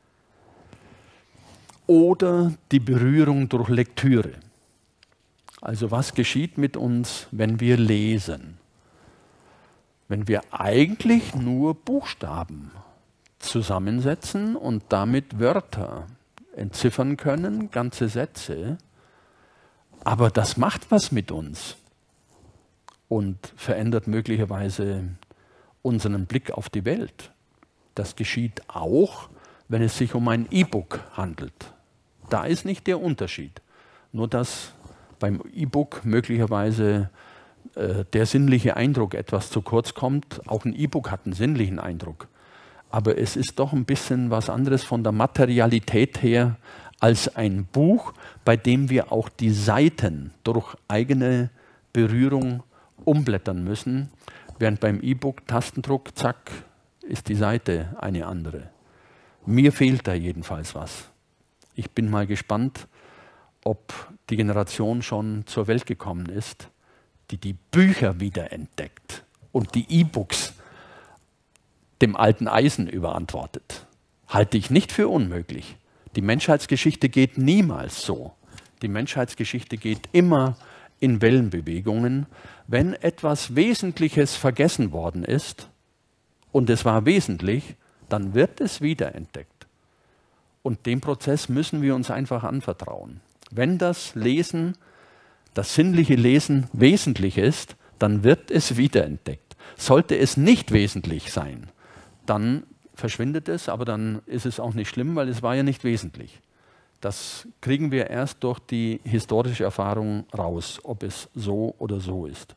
Oder die Berührung durch Lektüre. Also was geschieht mit uns, wenn wir lesen? Wenn wir eigentlich nur Buchstaben zusammensetzen und damit Wörter entziffern können, ganze Sätze, aber das macht was mit uns und verändert möglicherweise unseren Blick auf die Welt. Das geschieht auch, wenn es sich um ein E-Book handelt. Da ist nicht der Unterschied. Nur dass beim E-Book möglicherweise äh, der sinnliche Eindruck etwas zu kurz kommt. Auch ein E-Book hat einen sinnlichen Eindruck. Aber es ist doch ein bisschen was anderes von der Materialität her als ein Buch, bei dem wir auch die Seiten durch eigene Berührung umblättern müssen. Während beim E-Book Tastendruck, zack, ist die Seite eine andere. Mir fehlt da jedenfalls was. Ich bin mal gespannt, ob die Generation schon zur Welt gekommen ist, die die Bücher wiederentdeckt und die E-Books dem alten Eisen überantwortet. Halte ich nicht für unmöglich. Die Menschheitsgeschichte geht niemals so. Die Menschheitsgeschichte geht immer in Wellenbewegungen. Wenn etwas Wesentliches vergessen worden ist, und es war wesentlich, dann wird es wiederentdeckt. Und dem Prozess müssen wir uns einfach anvertrauen. Wenn das Lesen, das sinnliche Lesen wesentlich ist, dann wird es wiederentdeckt. Sollte es nicht wesentlich sein, dann verschwindet es, aber dann ist es auch nicht schlimm, weil es war ja nicht wesentlich. Das kriegen wir erst durch die historische Erfahrung raus, ob es so oder so ist.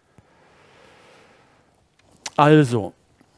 Also,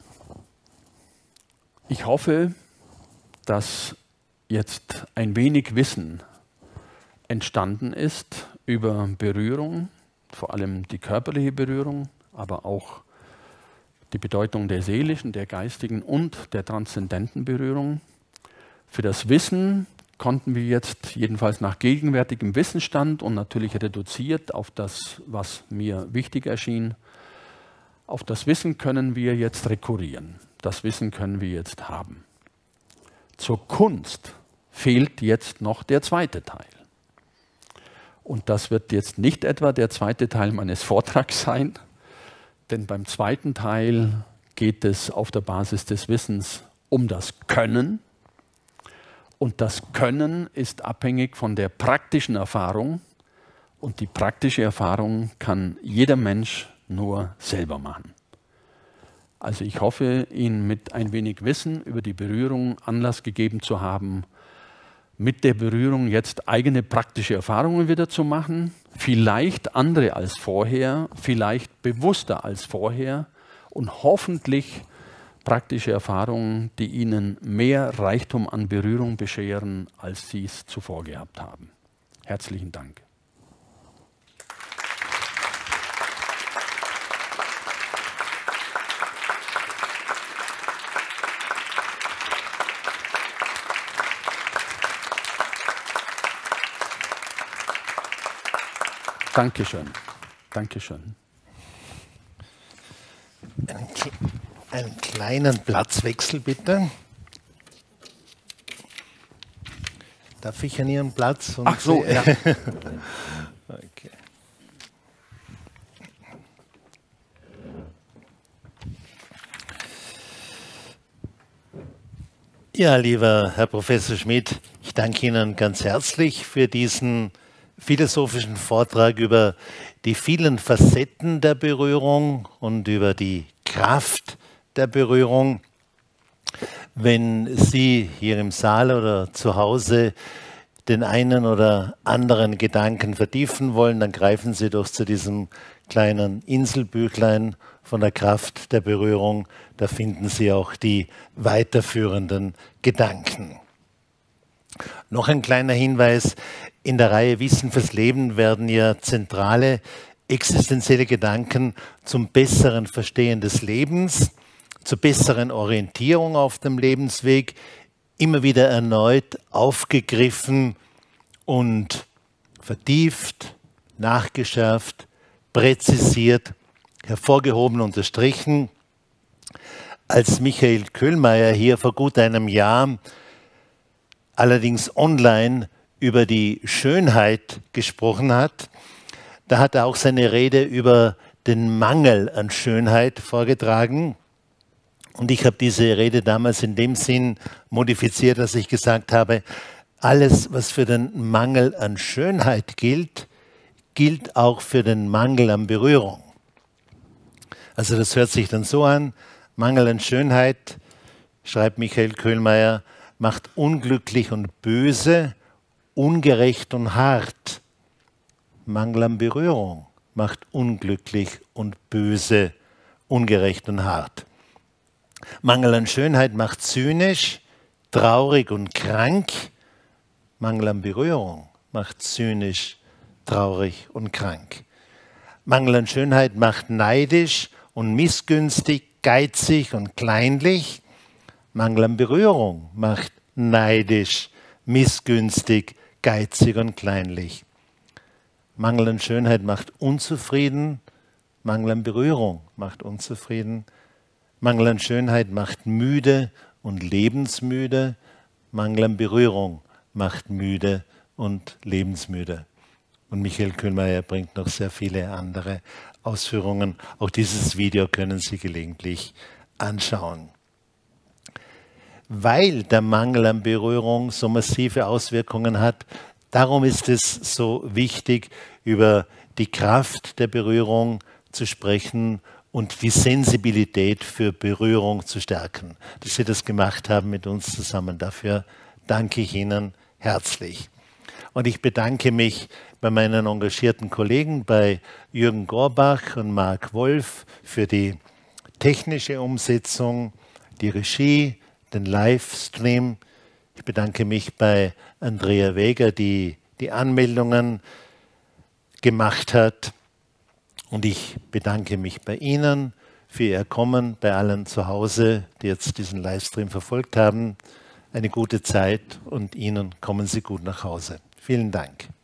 ich hoffe, dass jetzt ein wenig Wissen entstanden ist über Berührung, vor allem die körperliche Berührung, aber auch die Bedeutung der seelischen, der geistigen und der transzendenten Berührung. Für das Wissen konnten wir jetzt, jedenfalls nach gegenwärtigem Wissensstand und natürlich reduziert auf das, was mir wichtig erschien, auf das Wissen können wir jetzt rekurrieren. Das Wissen können wir jetzt haben. Zur Kunst fehlt jetzt noch der zweite Teil. Und das wird jetzt nicht etwa der zweite Teil meines Vortrags sein, denn beim zweiten Teil geht es auf der Basis des Wissens um das Können. Und das Können ist abhängig von der praktischen Erfahrung. Und die praktische Erfahrung kann jeder Mensch nur selber machen. Also ich hoffe, Ihnen mit ein wenig Wissen über die Berührung Anlass gegeben zu haben, mit der Berührung jetzt eigene praktische Erfahrungen wieder zu machen, vielleicht andere als vorher, vielleicht bewusster als vorher und hoffentlich praktische Erfahrungen, die Ihnen mehr Reichtum an Berührung bescheren, als Sie es zuvor gehabt haben. Herzlichen Dank. Dankeschön. Dankeschön. Okay. einen kleinen Platzwechsel bitte. Darf ich an Ihren Platz? Und Ach so, ja. Okay. Ja, lieber Herr Professor Schmidt, ich danke Ihnen ganz herzlich für diesen philosophischen Vortrag über die vielen Facetten der Berührung und über die Kraft der Berührung. Wenn Sie hier im Saal oder zu Hause den einen oder anderen Gedanken vertiefen wollen, dann greifen Sie doch zu diesem kleinen Inselbüchlein von der Kraft der Berührung. Da finden Sie auch die weiterführenden Gedanken. Noch ein kleiner Hinweis: In der Reihe Wissen fürs Leben werden ja zentrale existenzielle Gedanken zum besseren Verstehen des Lebens, zur besseren Orientierung auf dem Lebensweg immer wieder erneut aufgegriffen und vertieft, nachgeschärft, präzisiert, hervorgehoben, unterstrichen. Als Michael Köhlmeier hier vor gut einem Jahr, allerdings online, über die Schönheit gesprochen hat, da hat er auch seine Rede über den Mangel an Schönheit vorgetragen. Und ich habe diese Rede damals in dem Sinn modifiziert, dass ich gesagt habe, alles, was für den Mangel an Schönheit gilt, gilt auch für den Mangel an Berührung. Also das hört sich dann so an: Mangel an Schönheit, schreibt Michael Köhlmeier, macht unglücklich und böse, ungerecht und hart. Mangel an Berührung macht unglücklich und böse, ungerecht und hart. Mangel an Schönheit macht zynisch, traurig und krank. Mangel an Berührung macht zynisch, traurig und krank. Mangel an Schönheit macht neidisch und missgünstig, geizig und kleinlich. Mangel an Berührung macht neidisch, missgünstig, geizig und kleinlich. Mangel an Schönheit macht unzufrieden. Mangel an Berührung macht unzufrieden. Mangel an Schönheit macht müde und lebensmüde. Mangel an Berührung macht müde und lebensmüde. Und Michael Köhlmeier bringt noch sehr viele andere Ausführungen. Auch dieses Video können Sie gelegentlich anschauen. Weil der Mangel an Berührung so massive Auswirkungen hat, darum ist es so wichtig, über die Kraft der Berührung zu sprechen und die Sensibilität für Berührung zu stärken. Dass Sie das gemacht haben mit uns zusammen. Dafür danke ich Ihnen herzlich. Und ich bedanke mich bei meinen engagierten Kollegen, bei Jürgen Gorbach und Marc Wolf für die technische Umsetzung, die Regie, den Livestream. Ich bedanke mich bei Andrea Weger, die die Anmeldungen gemacht hat. Und ich bedanke mich bei Ihnen für Ihr Kommen, bei allen zu Hause, die jetzt diesen Livestream verfolgt haben. Eine gute Zeit und Ihnen kommen Sie gut nach Hause. Vielen Dank.